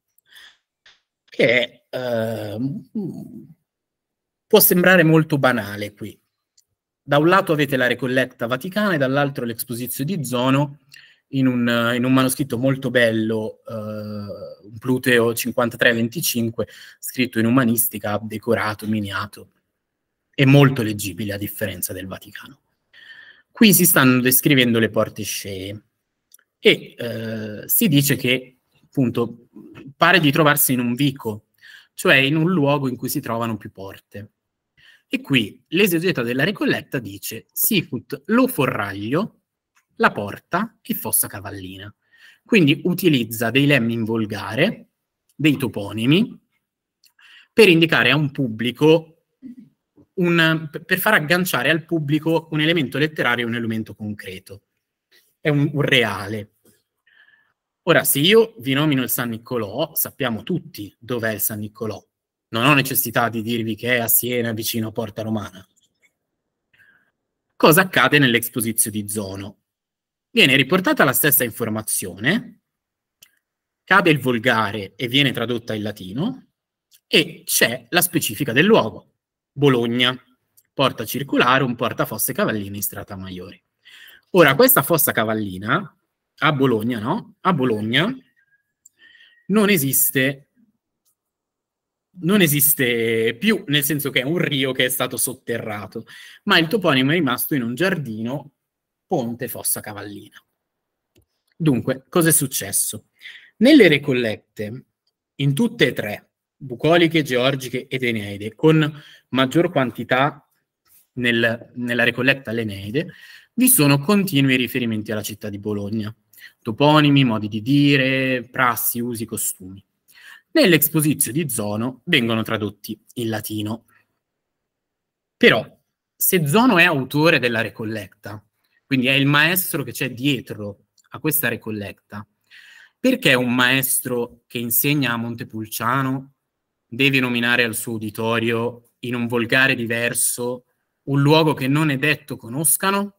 che è, eh, può sembrare molto banale qui. Da un lato avete la Recolletta vaticana e dall'altro l'Expositio di Zono in un, in un manoscritto molto bello, eh, un Pluteo cinquantatré venticinque, scritto in umanistica, decorato, miniato, e molto leggibile a differenza del Vaticano. Qui si stanno descrivendo le porte scee e eh, si dice che appunto pare di trovarsi in un vico, cioè in un luogo in cui si trovano più porte. E qui l'esegeta della Recolletta dice sicut lo forraglio, la porta e fossa cavallina. Quindi utilizza dei lemmi in volgare, dei toponimi, per indicare a un pubblico, un, per far agganciare al pubblico un elemento letterario e un elemento concreto. È un, un reale. Ora, se io vi nomino il San Niccolò, sappiamo tutti dov'è il San Niccolò. Non ho necessità di dirvi che è a Siena, vicino a Porta Romana. Cosa accade nell'Expositio di Zono? Viene riportata la stessa informazione, cade il volgare e viene tradotta in latino, e c'è la specifica del luogo. Bologna, porta circolare, un porta fosse cavallina in strata Maiori. Ora, questa fossa cavallina, a Bologna, no? A Bologna non esiste... non esiste più, nel senso che è un rio che è stato sotterrato, ma il toponimo è rimasto in un giardino, Ponte Fossa Cavallina. Dunque, cosa è successo? Nelle recollette, in tutte e tre, bucoliche, georgiche ed Eneide, con maggior quantità nel, nella recolletta all'Eneide, vi sono continui riferimenti alla città di Bologna, toponimi, modi di dire, prassi, usi, costumi. Nell'Expositio di Zono vengono tradotti in latino. Però, se Zono è autore della recolletta, quindi è il maestro che c'è dietro a questa recolletta, perché un maestro che insegna a Montepulciano deve nominare al suo uditorio, in un volgare diverso, un luogo che non è detto conoscano?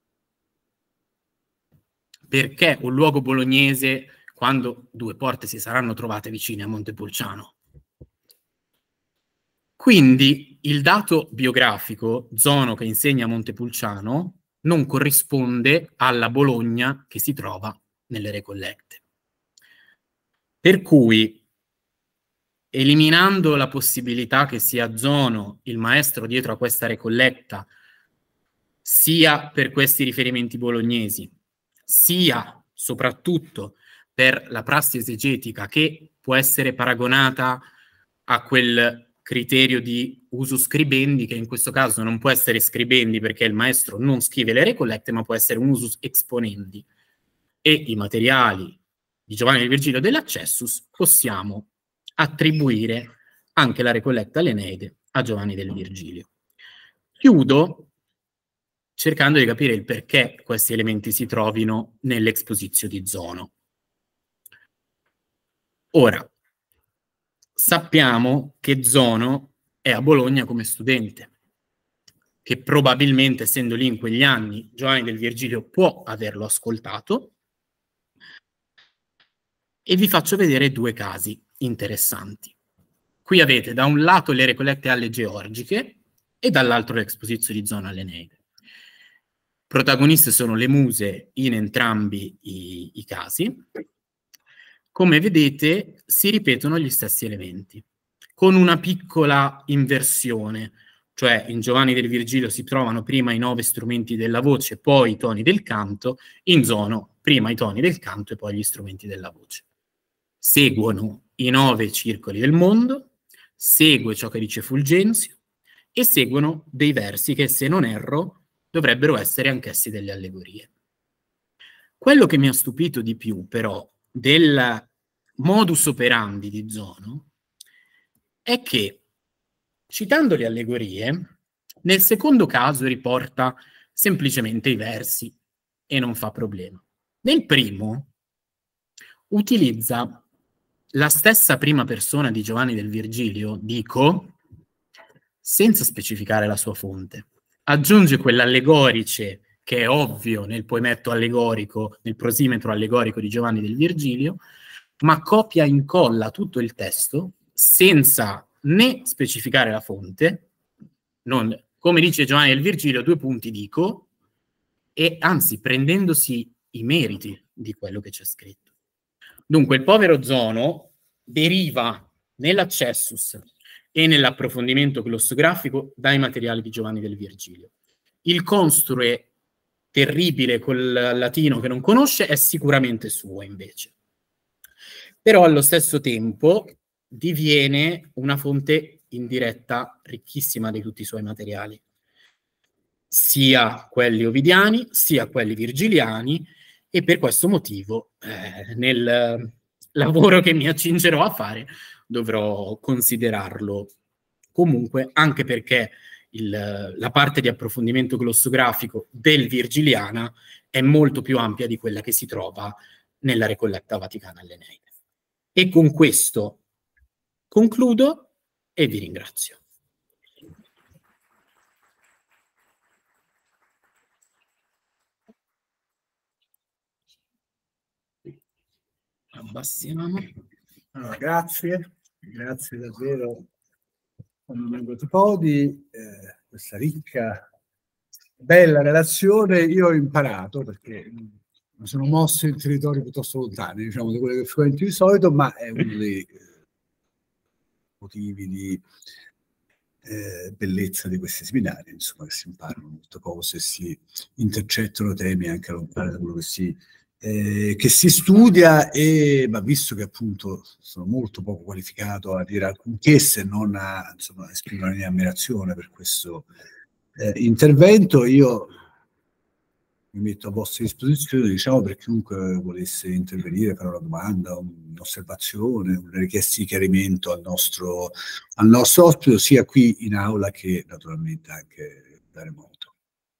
Perché un luogo bolognese, quando due porte si saranno trovate vicine a Montepulciano? Quindi il dato biografico, Zono che insegna a Montepulciano, non corrisponde alla Bologna che si trova nelle Recollette. Per cui, eliminando la possibilità che sia Zono il maestro dietro a questa Recolletta, sia per questi riferimenti bolognesi, sia soprattutto per la prassi esegetica che può essere paragonata a quel criterio di usus scribendi, che in questo caso non può essere scribendi perché il maestro non scrive le Recollette, ma può essere un usus exponendi, e i materiali di Giovanni del Virgilio dell'Accessus, possiamo attribuire anche la Recolletta all'Eneide a Giovanni del Virgilio. Chiudo cercando di capire il perché questi elementi si trovino nell'Expositio di Zono. Ora, sappiamo che Zono è a Bologna come studente, che probabilmente, essendo lì in quegli anni, Giovanni del Virgilio può averlo ascoltato, e vi faccio vedere due casi interessanti. Qui avete da un lato le Recollette alle Georgiche e dall'altro l'Expositio di Zono all'Eneide. Protagoniste sono le muse in entrambi i, i casi. Come vedete si ripetono gli stessi elementi, con una piccola inversione, cioè in Giovanni del Virgilio si trovano prima i nove strumenti della voce, poi i toni del canto, in Zono prima i toni del canto e poi gli strumenti della voce. Seguono i nove circoli del mondo, segue ciò che dice Fulgenzio e seguono dei versi che, se non erro, dovrebbero essere anch'essi delle allegorie. Quello che mi ha stupito di più, però, del modus operandi di Zono è che, citando le allegorie, nel secondo caso riporta semplicemente i versi e non fa problema. Nel primo utilizza la stessa prima persona di Giovanni del Virgilio, dico, senza specificare la sua fonte. Aggiunge quell'allegorice che è ovvio nel poemetto allegorico, nel prosimetro allegorico di Giovanni del Virgilio, ma copia e incolla tutto il testo senza né specificare la fonte, non, come dice Giovanni del Virgilio, due punti dico, e anzi prendendosi i meriti di quello che c'è scritto. Dunque il povero Zono deriva nell'Accessus e nell'approfondimento glossografico dai materiali di Giovanni del Virgilio. Il construe terribile col latino che non conosce è sicuramente suo invece. Però allo stesso tempo diviene una fonte indiretta ricchissima di tutti i suoi materiali, sia quelli ovidiani, sia quelli virgiliani, e per questo motivo eh, nel lavoro che mi accingerò a fare dovrò considerarlo comunque, anche perché il, la parte di approfondimento glossografico del Virgiliana è molto più ampia di quella che si trova nella Recolletta Vaticana all'Eneide. E con questo concludo e vi ringrazio. Abbassiamo. Allora, grazie, grazie davvero onorevole Tripodi, eh, questa ricca, bella relazione. Io ho imparato perché mi sono mosso in territori piuttosto lontani, diciamo, di quelli che frequento di solito, ma è uno dei eh, motivi di eh, bellezza di questi seminari, insomma, che si imparano molte cose, si intercettano temi anche lontani da quello che si Eh, che si studia, e ma visto che appunto sono molto poco qualificato a dire alcunché se non a, insomma, a esprimere la mia ammirazione per questo eh, intervento, io mi metto a vostra disposizione, diciamo, per chiunque volesse intervenire, fare una domanda, un'osservazione, una richiesta di chiarimento al nostro, al nostro ospite, sia qui in aula che naturalmente anche da remoto.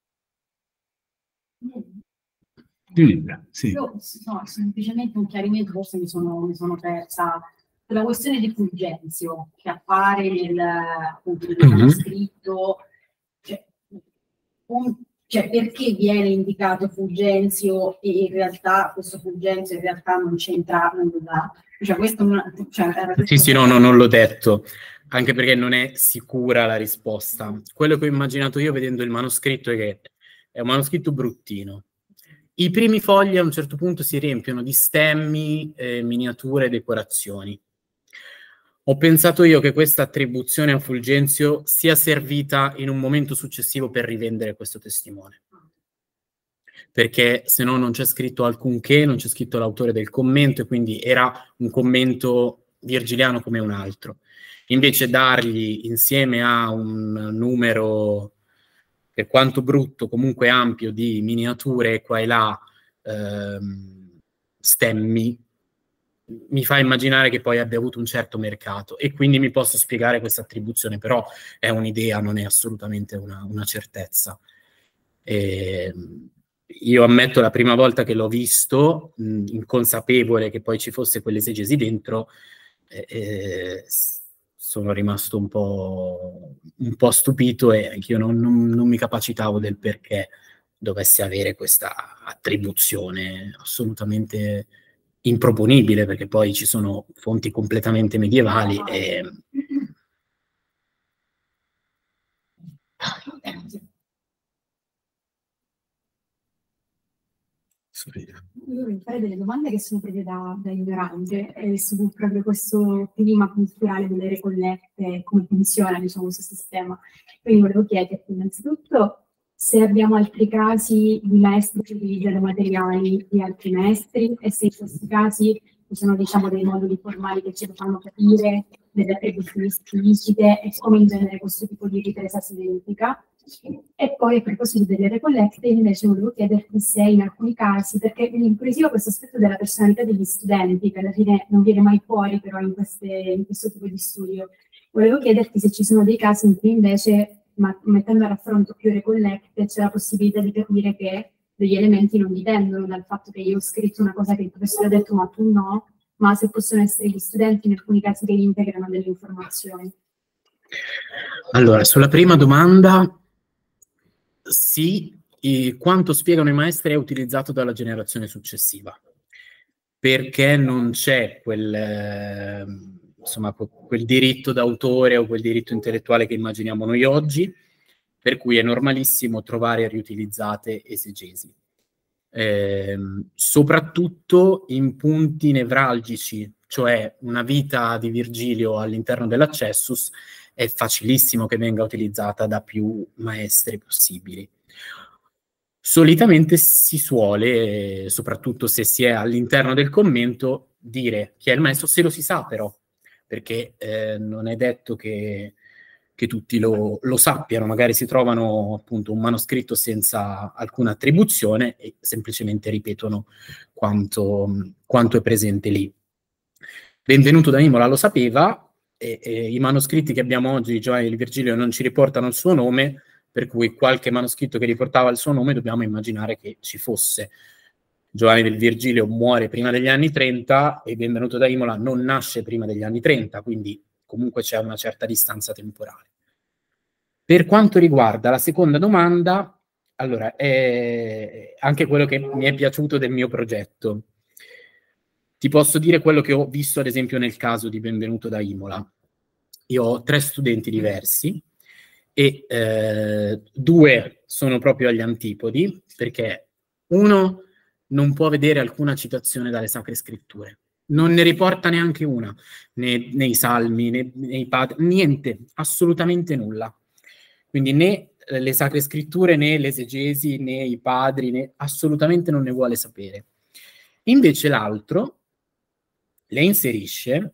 Sì. Io no, semplicemente un chiarimento, forse mi sono, mi sono persa sulla questione di Fulgenzio che appare nel, appunto, nel manoscritto, cioè, un, cioè perché viene indicato Fulgenzio e in realtà questo Fulgenzio in realtà non c'entra nulla, cioè questo non, cioè, sì sì no, no non l'ho detto, anche perché non è sicura la risposta. Quello che ho immaginato io vedendo il manoscritto è che è un manoscritto bruttino. I primi fogli a un certo punto si riempiono di stemmi, eh, miniature e decorazioni. Ho pensato io che questa attribuzione a Fulgenzio sia servita in un momento successivo per rivendere questo testimone. Perché se no non c'è scritto alcunché, non c'è scritto l'autore del commento, e quindi era un commento virgiliano come un altro. Invece dargli insieme a un numero, per quanto brutto, comunque ampio, di miniature qua e là, ehm, stemmi, mi fa immaginare che poi abbia avuto un certo mercato, e quindi mi posso spiegare questa attribuzione, però è un'idea, non è assolutamente una, una certezza. E io ammetto, la prima volta che l'ho visto, mh, inconsapevole che poi ci fosse quell'esegesi dentro, eh, eh, sono rimasto un po', un po' stupito, e anch'io non, non, non mi capacitavo del perché dovesse avere questa attribuzione assolutamente improponibile, perché poi ci sono fonti completamente medievali e... Io vorrei fare delle domande che sono proprio da, da ignorante, eh, su proprio questo clima culturale delle recollette, come funziona, diciamo, questo sistema. Quindi volevo chiederti innanzitutto se abbiamo altri casi di maestri che utilizzano materiali di altri maestri, e se in questi casi ci sono, diciamo, dei moduli formali che ci lo fanno capire, delle attribuzioni esplicite, e come in genere questo tipo di ripresa si verifica. E poi a proposito delle recollette, invece volevo chiederti se in alcuni casi, perché mi incuriosiva questo aspetto della personalità degli studenti, che alla fine non viene mai fuori però in, queste, in questo tipo di studio, volevo chiederti se ci sono dei casi in cui invece, ma, mettendo a raffronto più recollette, c'è la possibilità di capire che degli elementi non dipendono dal fatto che io ho scritto una cosa che il professore ha detto ma tu no, ma se possono essere gli studenti in alcuni casi che integrano delle informazioni. Allora, sulla prima domanda, sì, e quanto spiegano i maestri è utilizzato dalla generazione successiva, perché non c'è quel, eh, insomma, quel diritto d'autore o quel diritto intellettuale che immaginiamo noi oggi, per cui è normalissimo trovare riutilizzate esegesi. Eh, soprattutto in punti nevralgici, cioè una vita di Virgilio all'interno dell'Accessus, è facilissimo che venga utilizzata da più maestri possibili. Solitamente si suole, soprattutto se si è all'interno del commento, dire chi è il maestro, se lo si sa però, perché eh, non è detto che, che tutti lo, lo sappiano, magari si trovano appunto un manoscritto senza alcuna attribuzione e semplicemente ripetono quanto, quanto è presente lì. Benvenuto da Imola lo sapeva, e, e i manoscritti che abbiamo oggi, Giovanni di Virgilio, non ci riportano il suo nome, per cui qualche manoscritto che riportava il suo nome dobbiamo immaginare che ci fosse. Giovanni del Virgilio muore prima degli anni trenta e Benvenuto da Imola non nasce prima degli anni trenta, quindi comunque c'è una certa distanza temporale. Per quanto riguarda la seconda domanda, allora, è anche quello che mi è piaciuto del mio progetto. Ti posso dire quello che ho visto, ad esempio, nel caso di Benvenuto da Imola. Io ho tre studenti diversi e eh, due sono proprio agli antipodi, perché uno non può vedere alcuna citazione dalle Sacre Scritture. Non ne riporta neanche una, né nei Salmi, né nei Padri, niente, assolutamente nulla. Quindi né le Sacre Scritture, né l'esegesi, né i Padri, né, assolutamente non ne vuole sapere. Invece l'altro le inserisce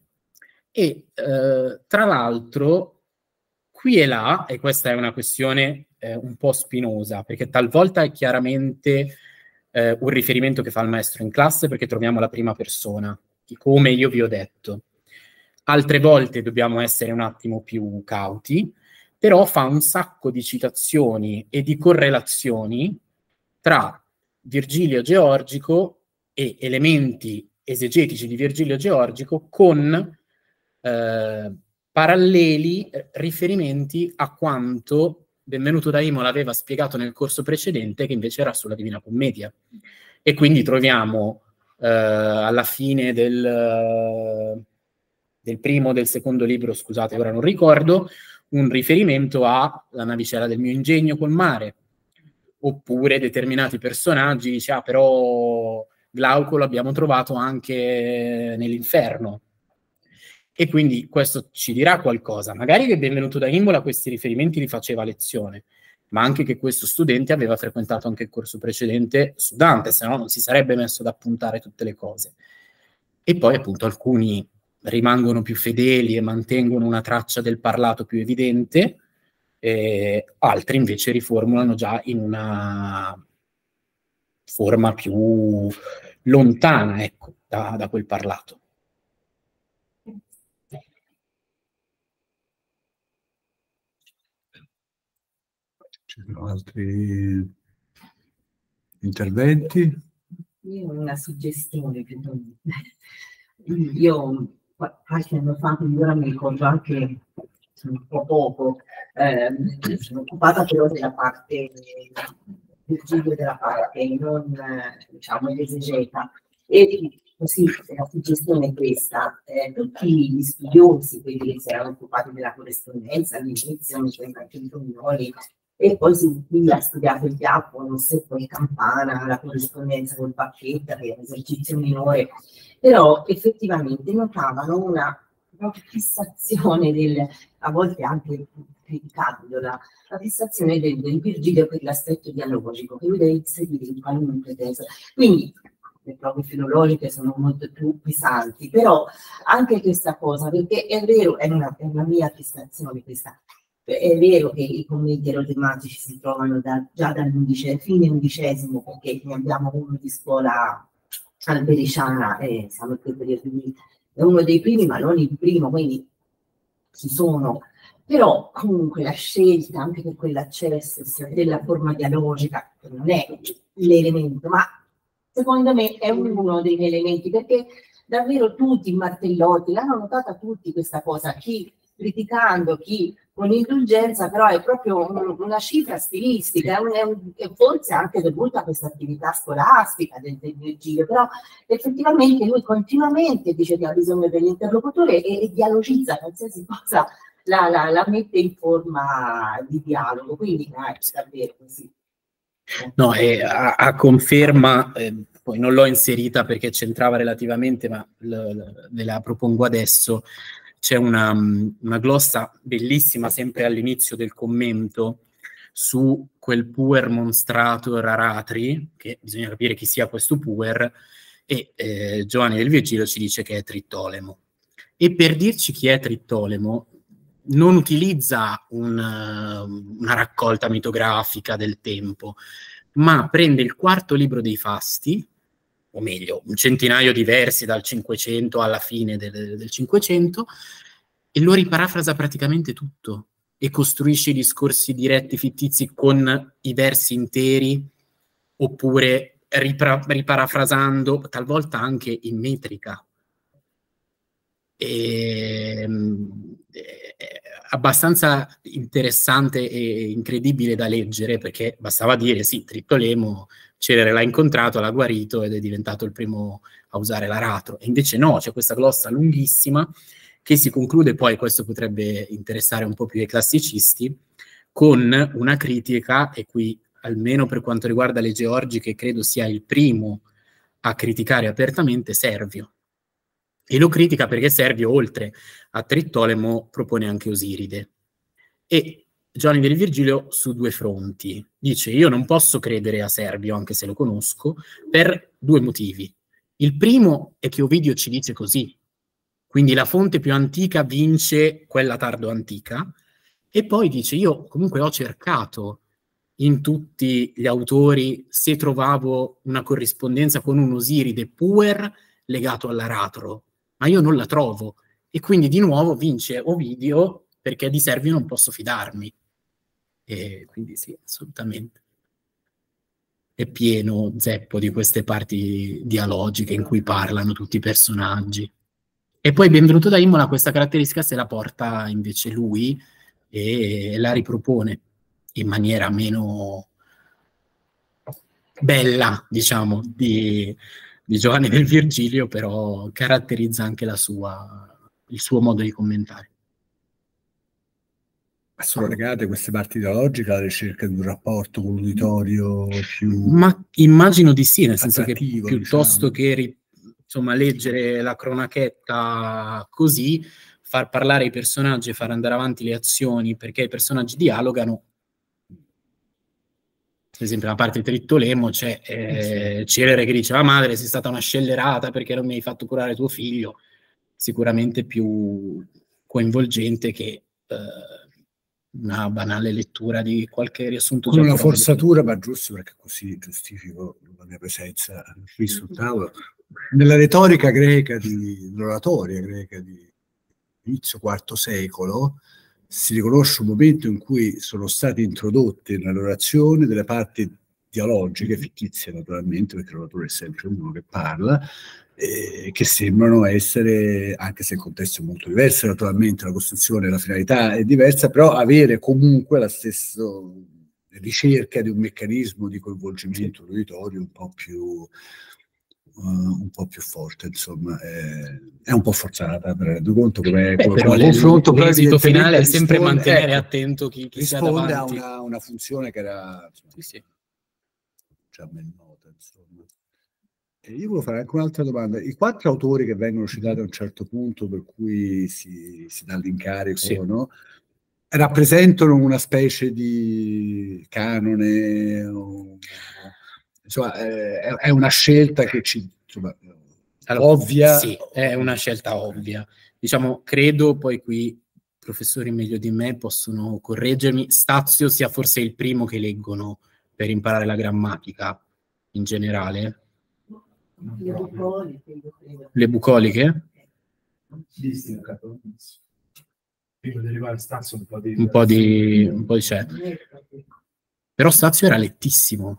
e eh, tra l'altro qui e là, e questa è una questione eh, un po' spinosa, perché talvolta è chiaramente eh, un riferimento che fa il maestro in classe, perché troviamo la prima persona, come io vi ho detto. Altre volte dobbiamo essere un attimo più cauti, però fa un sacco di citazioni e di correlazioni tra Virgilio Georgico e elementi esegetici di Virgilio Georgico con eh, paralleli eh, riferimenti a quanto Benvenuto da Imola aveva spiegato nel corso precedente, che invece era sulla Divina Commedia. E quindi troviamo eh, alla fine del, del primo o del secondo libro, scusate, ora non ricordo, un riferimento a La navicella del mio ingegno col mare, oppure determinati personaggi dice, ah, però Glauco l'abbiamo trovato anche nell'inferno. E quindi questo ci dirà qualcosa. Magari che Benvenuto da Imola questi riferimenti li faceva a lezione, ma anche che questo studente aveva frequentato anche il corso precedente su Dante, se no non si sarebbe messo ad appuntare tutte le cose. E poi appunto alcuni rimangono più fedeli e mantengono una traccia del parlato più evidente, eh, altri invece riformulano già in una forma più lontana, ecco, da, da quel parlato. Ci sono altri interventi? Io ho una suggestione più io qualche anno fa, quindi ora mi ricordo anche un po' poco, eh, sono occupata però della parte del Virgilio della parte, non diciamo l'esegeta. E così la suggestione è questa, eh, tutti gli studiosi, quelli che si erano occupati della corrispondenza all'inizio, mi sembra anche i Tognoli, e poi si ha studiato il Diafonos e poi Campana, la corrispondenza col Bacchetta, che è un esercizio minore, però effettivamente notavano una, una fissazione del, a volte anche criticando la, la fissazione del, del Virgilio per l'aspetto dialogico, che lui deve inserire in qualunque testo. Quindi le prove filologiche sono molto più pesanti, però anche questa cosa, perché è vero, è una, è una mia fissazione questa, è vero che i commenti erotematici si trovano da, già dall'undicesimo, fine undicesimo, perché ne abbiamo uno di scuola albericiana e siamo in quel periodo lì, è uno dei primi, ma non il primo, quindi ci sono. Però comunque la scelta anche per quell'accesso della forma dialogica, che non è l'elemento, ma secondo me è uno degli elementi, perché davvero tutti i martellotti l'hanno notata tutti questa cosa, chi criticando, chi con indulgenza, però è proprio un, una cifra stilistica, è un, è un, è forse anche dovuta a questa attività scolastica del, del Virgilio, però effettivamente lui continuamente dice che ha bisogno dell'interlocutore e, e dialogizza qualsiasi cosa, la, la, la mette in forma di dialogo, quindi no, è davvero così. No, e a, a conferma, eh, poi non l'ho inserita perché c'entrava relativamente, ma ve la propongo adesso. C'è una, una glossa bellissima sempre all'inizio del commento su quel puer monstrator aratri, che bisogna capire chi sia questo puer, e eh, Giovanni del Virgilio ci dice che è Trittolemo. E per dirci chi è Trittolemo non utilizza un, una raccolta mitografica del tempo, ma prende il quarto libro dei Fasti, o meglio, un centinaio di versi dal Cinquecento alla fine del, del Cinquecento, e lo riparafrasa praticamente tutto, e costruisce i discorsi diretti fittizi con i versi interi, oppure ripara, riparafrasando, talvolta anche in metrica. E, è abbastanza interessante e incredibile da leggere, perché bastava dire sì, Trittolemo Celere l'ha incontrato, l'ha guarito ed è diventato il primo a usare l'aratro, e invece no, c'è questa glossa lunghissima che si conclude poi, questo potrebbe interessare un po' più ai classicisti, con una critica, e qui almeno per quanto riguarda le georgiche credo sia il primo a criticare apertamente Servio. E lo critica perché Servio, oltre a Trittolemo, propone anche Osiride. E Giovanni del Virgilio su due fronti dice: io non posso credere a Servio, anche se lo conosco, per due motivi. Il primo è che Ovidio ci dice così, quindi la fonte più antica vince quella tardo antica, e poi dice: io comunque ho cercato in tutti gli autori se trovavo una corrispondenza con un Osiride puer legato all'aratro, ma io non la trovo, e quindi di nuovo vince Ovidio perché di Servio non posso fidarmi. E quindi sì, assolutamente. È pieno zeppo di queste parti dialogiche in cui parlano tutti i personaggi. E poi Benvenuto da Imola questa caratteristica se la porta invece lui e la ripropone in maniera meno bella, diciamo, di, di Giovanni del Virgilio, però caratterizza anche la sua, il suo modo di commentare. Sono legate queste parti ideologiche alla ricerca di un rapporto con l'uditorio più... Ma immagino di sì, nel senso che attrattivo, piuttosto diciamo. che insomma, leggere la cronachetta così, far parlare i personaggi e far andare avanti le azioni perché i personaggi dialogano. Per esempio, nella parte di Trittolemo c'è eh, Celere che dice: la madre sei stata una scellerata perché non mi hai fatto curare tuo figlio. Sicuramente più coinvolgente che eh, una banale lettura di qualche riassunto. Con una forzatura, ma giusto, perché così giustifico la mia presenza qui sul tavolo. Nella retorica greca, di, nell'oratoria greca di inizio quarto secolo, si riconosce un momento in cui sono state introdotte nell'orazione delle parti dialogiche, fittizie naturalmente, perché l'oratore è sempre uno che parla, eh, che sembrano essere, anche se il contesto è molto diverso, naturalmente la costruzione, la finalità è diversa, però avere comunque la stessa ricerca di un meccanismo di coinvolgimento uditorio un po' più Uh, un po' più forte, insomma, è, è un po' forzata, per rendo conto come, Beh, come, però come confronto, però l'esito finale è sempre risponde, mantenere ecco, attento chi, chi sia risponde a davanti. una, una funzione che era, insomma, sì, sì. già ben nota, insomma. E io volevo fare anche un'altra domanda. I quattro autori che vengono citati a un certo punto, per cui si, si dà l'incarico, Sì. no? Rappresentano una specie di canone o, insomma, è, è una scelta che ci, insomma, allora, ovvia. Sì, è una scelta ovvia. Diciamo, credo, poi qui professori meglio di me possono correggermi, Stazio sia forse il primo che leggono per imparare la grammatica in generale. Le bucoliche, io credo. Le bucoliche? Prima di arrivare a Stazio un po' di... Un po' di... un po' di c'è. Però Stazio era lettissimo.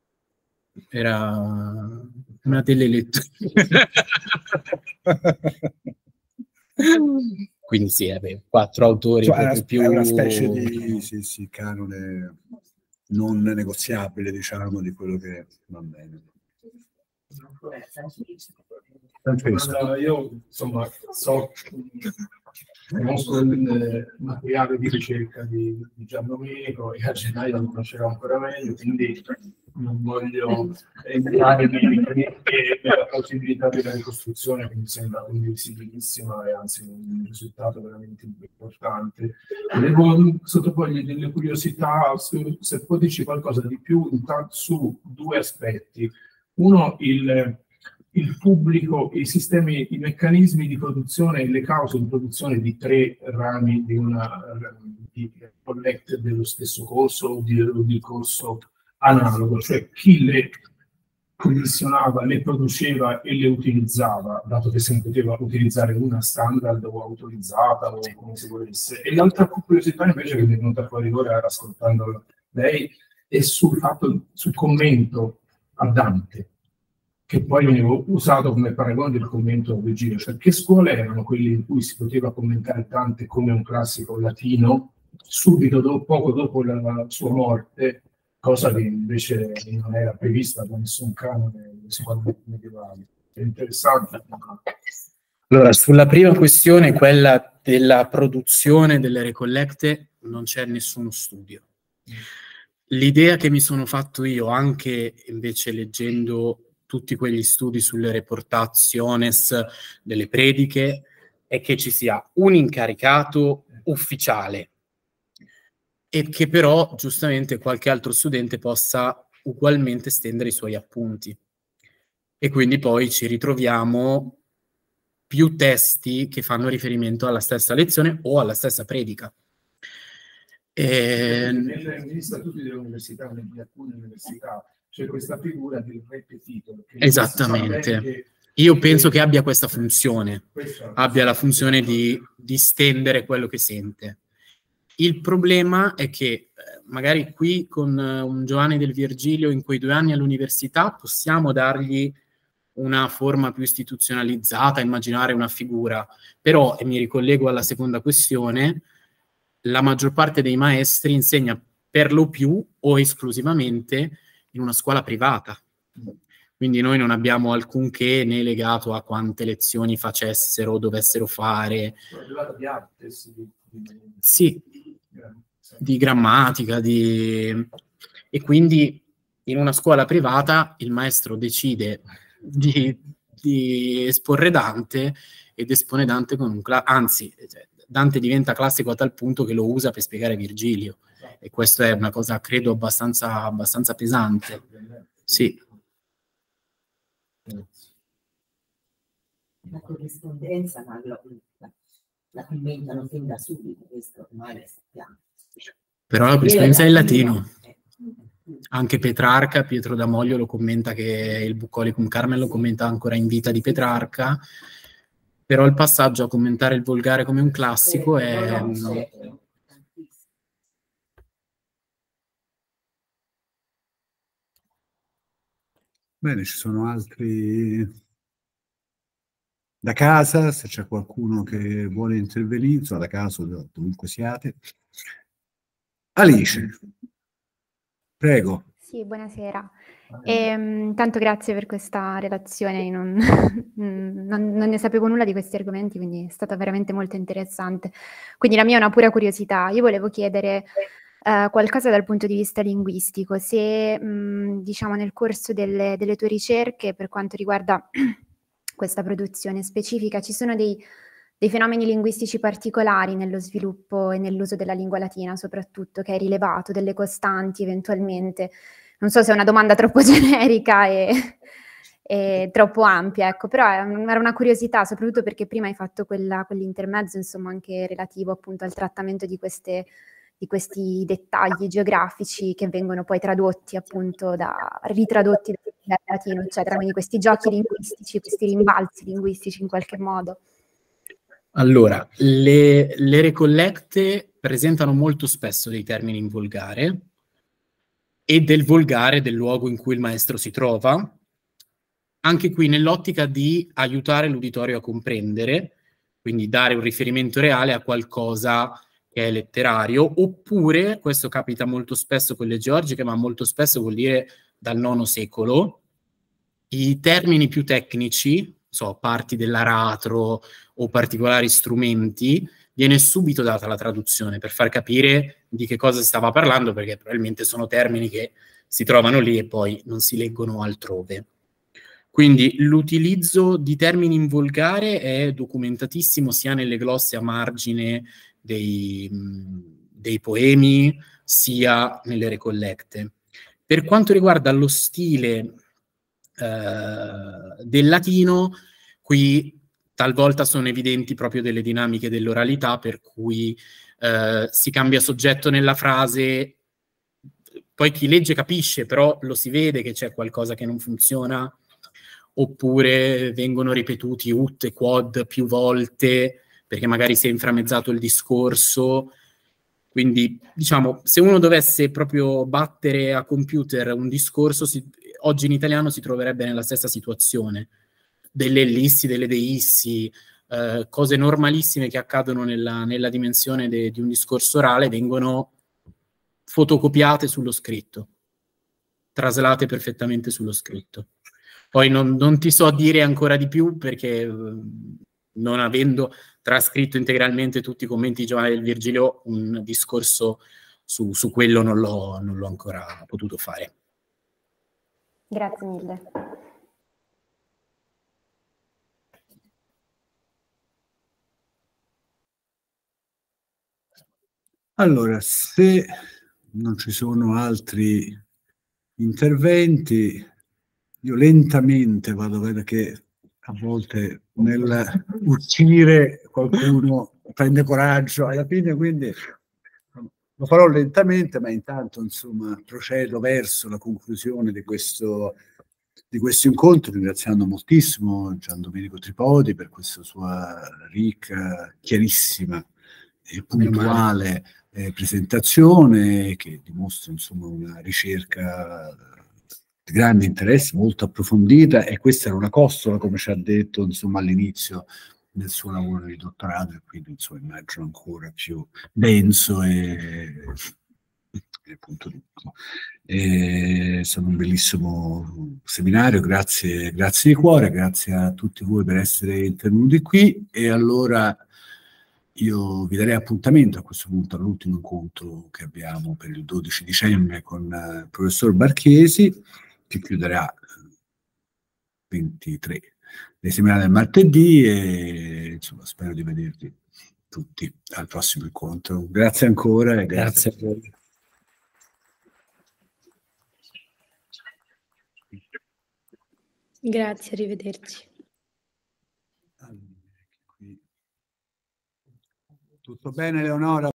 Era una delle letture. Quindi sì, vabbè, quattro autori, cioè, proprio è, più... è una specie di sì, sì, canone non negoziabile, diciamo, di quello che va bene. Allora, io insomma so, conosco il materiale di ricerca di, di Giandomenico e a gennaio lo conoscerò ancora meglio, quindi non voglio entrare nella possibilità della ricostruzione che mi sembra condivisibilissima e anzi un risultato veramente importante. Volevo sottoporgli delle curiosità, su, se può dirci qualcosa di più intanto su due aspetti. Uno, il il pubblico, i sistemi, i meccanismi di produzione e le cause di produzione di tre rami di una di collector dello stesso corso o di, di corso analogo, cioè chi le commissionava, le produceva e le utilizzava, dato che se ne poteva utilizzare una standard o autorizzata o come si volesse. E l'altra curiosità invece che mi è venuta fuori ora ascoltando lei è sul fatto, sul commento a Dante, che poi viene usato come paragone del commento a Virgilio. Cioè, che scuole erano quelle in cui si poteva commentare Dante come un classico latino subito dopo, poco dopo la sua morte, cosa che invece non era prevista da nessun canone delle scuole medievali. È interessante. Allora, sulla prima questione, quella della produzione delle recollecte, non c'è nessuno studio. L'idea che mi sono fatto io, anche invece leggendo tutti quegli studi sulle reportationes delle prediche, è che ci sia un incaricato ufficiale e che però giustamente qualche altro studente possa ugualmente stendere i suoi appunti. E quindi poi ci ritroviamo più testi che fanno riferimento alla stessa lezione o alla stessa predica. E... Negli statuti dell'università, di alcune università, c'è questa figura del repetito. Esattamente. Che, Io penso che abbia questa funzione, abbia la funzione di, di stendere quello che sente. Il problema è che eh, magari qui con uh, un Giovanni del Virgilio in quei due anni all'università possiamo dargli una forma più istituzionalizzata, immaginare una figura, però, e mi ricollego alla seconda questione, la maggior parte dei maestri insegna per lo più o esclusivamente in una scuola privata. Quindi noi non abbiamo alcunché né legato a quante lezioni facessero o dovessero fare. Sono arrivato di artes, di, di... Sì, di grammatica, di... e quindi in una scuola privata il maestro decide di, di esporre Dante ed espone Dante con un... Cla- anzi, Dante diventa classico a tal punto che lo usa per spiegare Virgilio, e questo è una cosa, credo, abbastanza, abbastanza pesante. Sì. La corrispondenza, ma lo, la, la commentano fin da subito, questo ormai lo sappiamo. Però la corrispondenza è in latino. Anche Petrarca, Pietro D'Amoglio lo commenta, che il Bucolicum Carmen lo commenta ancora in vita di Petrarca, però il passaggio a commentare il volgare come un classico è... Bene, ci sono altri da casa, se c'è qualcuno che vuole intervenire, insomma, da casa, dovunque siate. Alice, prego. Sì, buonasera. E, tanto grazie per questa relazione, non, non, non ne sapevo nulla di questi argomenti, quindi è stata veramente molto interessante. Quindi la mia è una pura curiosità. Io volevo chiedere uh, qualcosa dal punto di vista linguistico, se mh, diciamo nel corso delle, delle tue ricerche, per quanto riguarda questa produzione specifica, ci sono dei, dei fenomeni linguistici particolari nello sviluppo e nell'uso della lingua latina, soprattutto, che hai rilevato, delle costanti eventualmente. Non so se è una domanda troppo generica e, e troppo ampia, ecco, però era una curiosità, soprattutto perché prima hai fatto quella, quell'intermezzo, insomma, anche relativo appunto al trattamento di, queste, di questi dettagli geografici che vengono poi tradotti appunto da, ritradotti dal latino, eccetera, quindi questi giochi linguistici, questi rimbalzi linguistici in qualche modo. Allora, le, le recollecte presentano molto spesso dei termini in volgare, e del volgare del luogo in cui il maestro si trova, anche qui nell'ottica di aiutare l'uditorio a comprendere, quindi dare un riferimento reale a qualcosa che è letterario, oppure, questo capita molto spesso con le georgiche, ma molto spesso vuol dire dal nono secolo, i termini più tecnici, so, parti dell'aratro o particolari strumenti, viene subito data la traduzione per far capire di che cosa si stava parlando, perché probabilmente sono termini che si trovano lì e poi non si leggono altrove. Quindi l'utilizzo di termini in volgare è documentatissimo sia nelle glosse a margine dei, dei poemi, sia nelle recollecte. Per quanto riguarda lo stile eh, del latino, qui talvolta sono evidenti proprio delle dinamiche dell'oralità, per cui eh, si cambia soggetto nella frase, poi chi legge capisce, però lo si vede che c'è qualcosa che non funziona, oppure vengono ripetuti ut e quod più volte, perché magari si è inframezzato il discorso. Quindi, diciamo, se uno dovesse proprio battere a computer un discorso, si, oggi in italiano si troverebbe nella stessa situazione. Delle ellissi, delle deissi, eh, cose normalissime che accadono nella, nella dimensione de, di un discorso orale vengono fotocopiate sullo scritto, traslate perfettamente sullo scritto. Poi non, non ti so dire ancora di più, perché non avendo trascritto integralmente tutti i commenti di Giovanni del Virgilio, un discorso su, su quello non l'ho non l'ho ancora potuto fare. Grazie mille. Allora, se non ci sono altri interventi, io lentamente vado a vedere che a volte nel uscire qualcuno prende coraggio alla fine, quindi lo farò lentamente, ma intanto insomma procedo verso la conclusione di questo, di questo incontro, ringraziando moltissimo Gian Domenico Tripodi per questa sua ricca, chiarissima e puntuale eh, presentazione, che dimostra insomma una ricerca di grande interesse, molto approfondita, e questa era una costola, come ci ha detto insomma all'inizio del suo lavoro di dottorato, e quindi insomma immagino ancora più denso e È appunto tutto. È stato un bellissimo seminario, grazie, grazie di cuore, grazie a tutti voi per essere intervenuti qui, e allora io vi darei appuntamento a questo punto all'ultimo incontro che abbiamo per il dodici dicembre con il professor Barchesi, che chiuderà ventitré dei seminari del martedì, e insomma spero di vedervi tutti al prossimo incontro. Grazie ancora e grazie, grazie a voi. Grazie, arrivederci. Tutto bene, Leonora?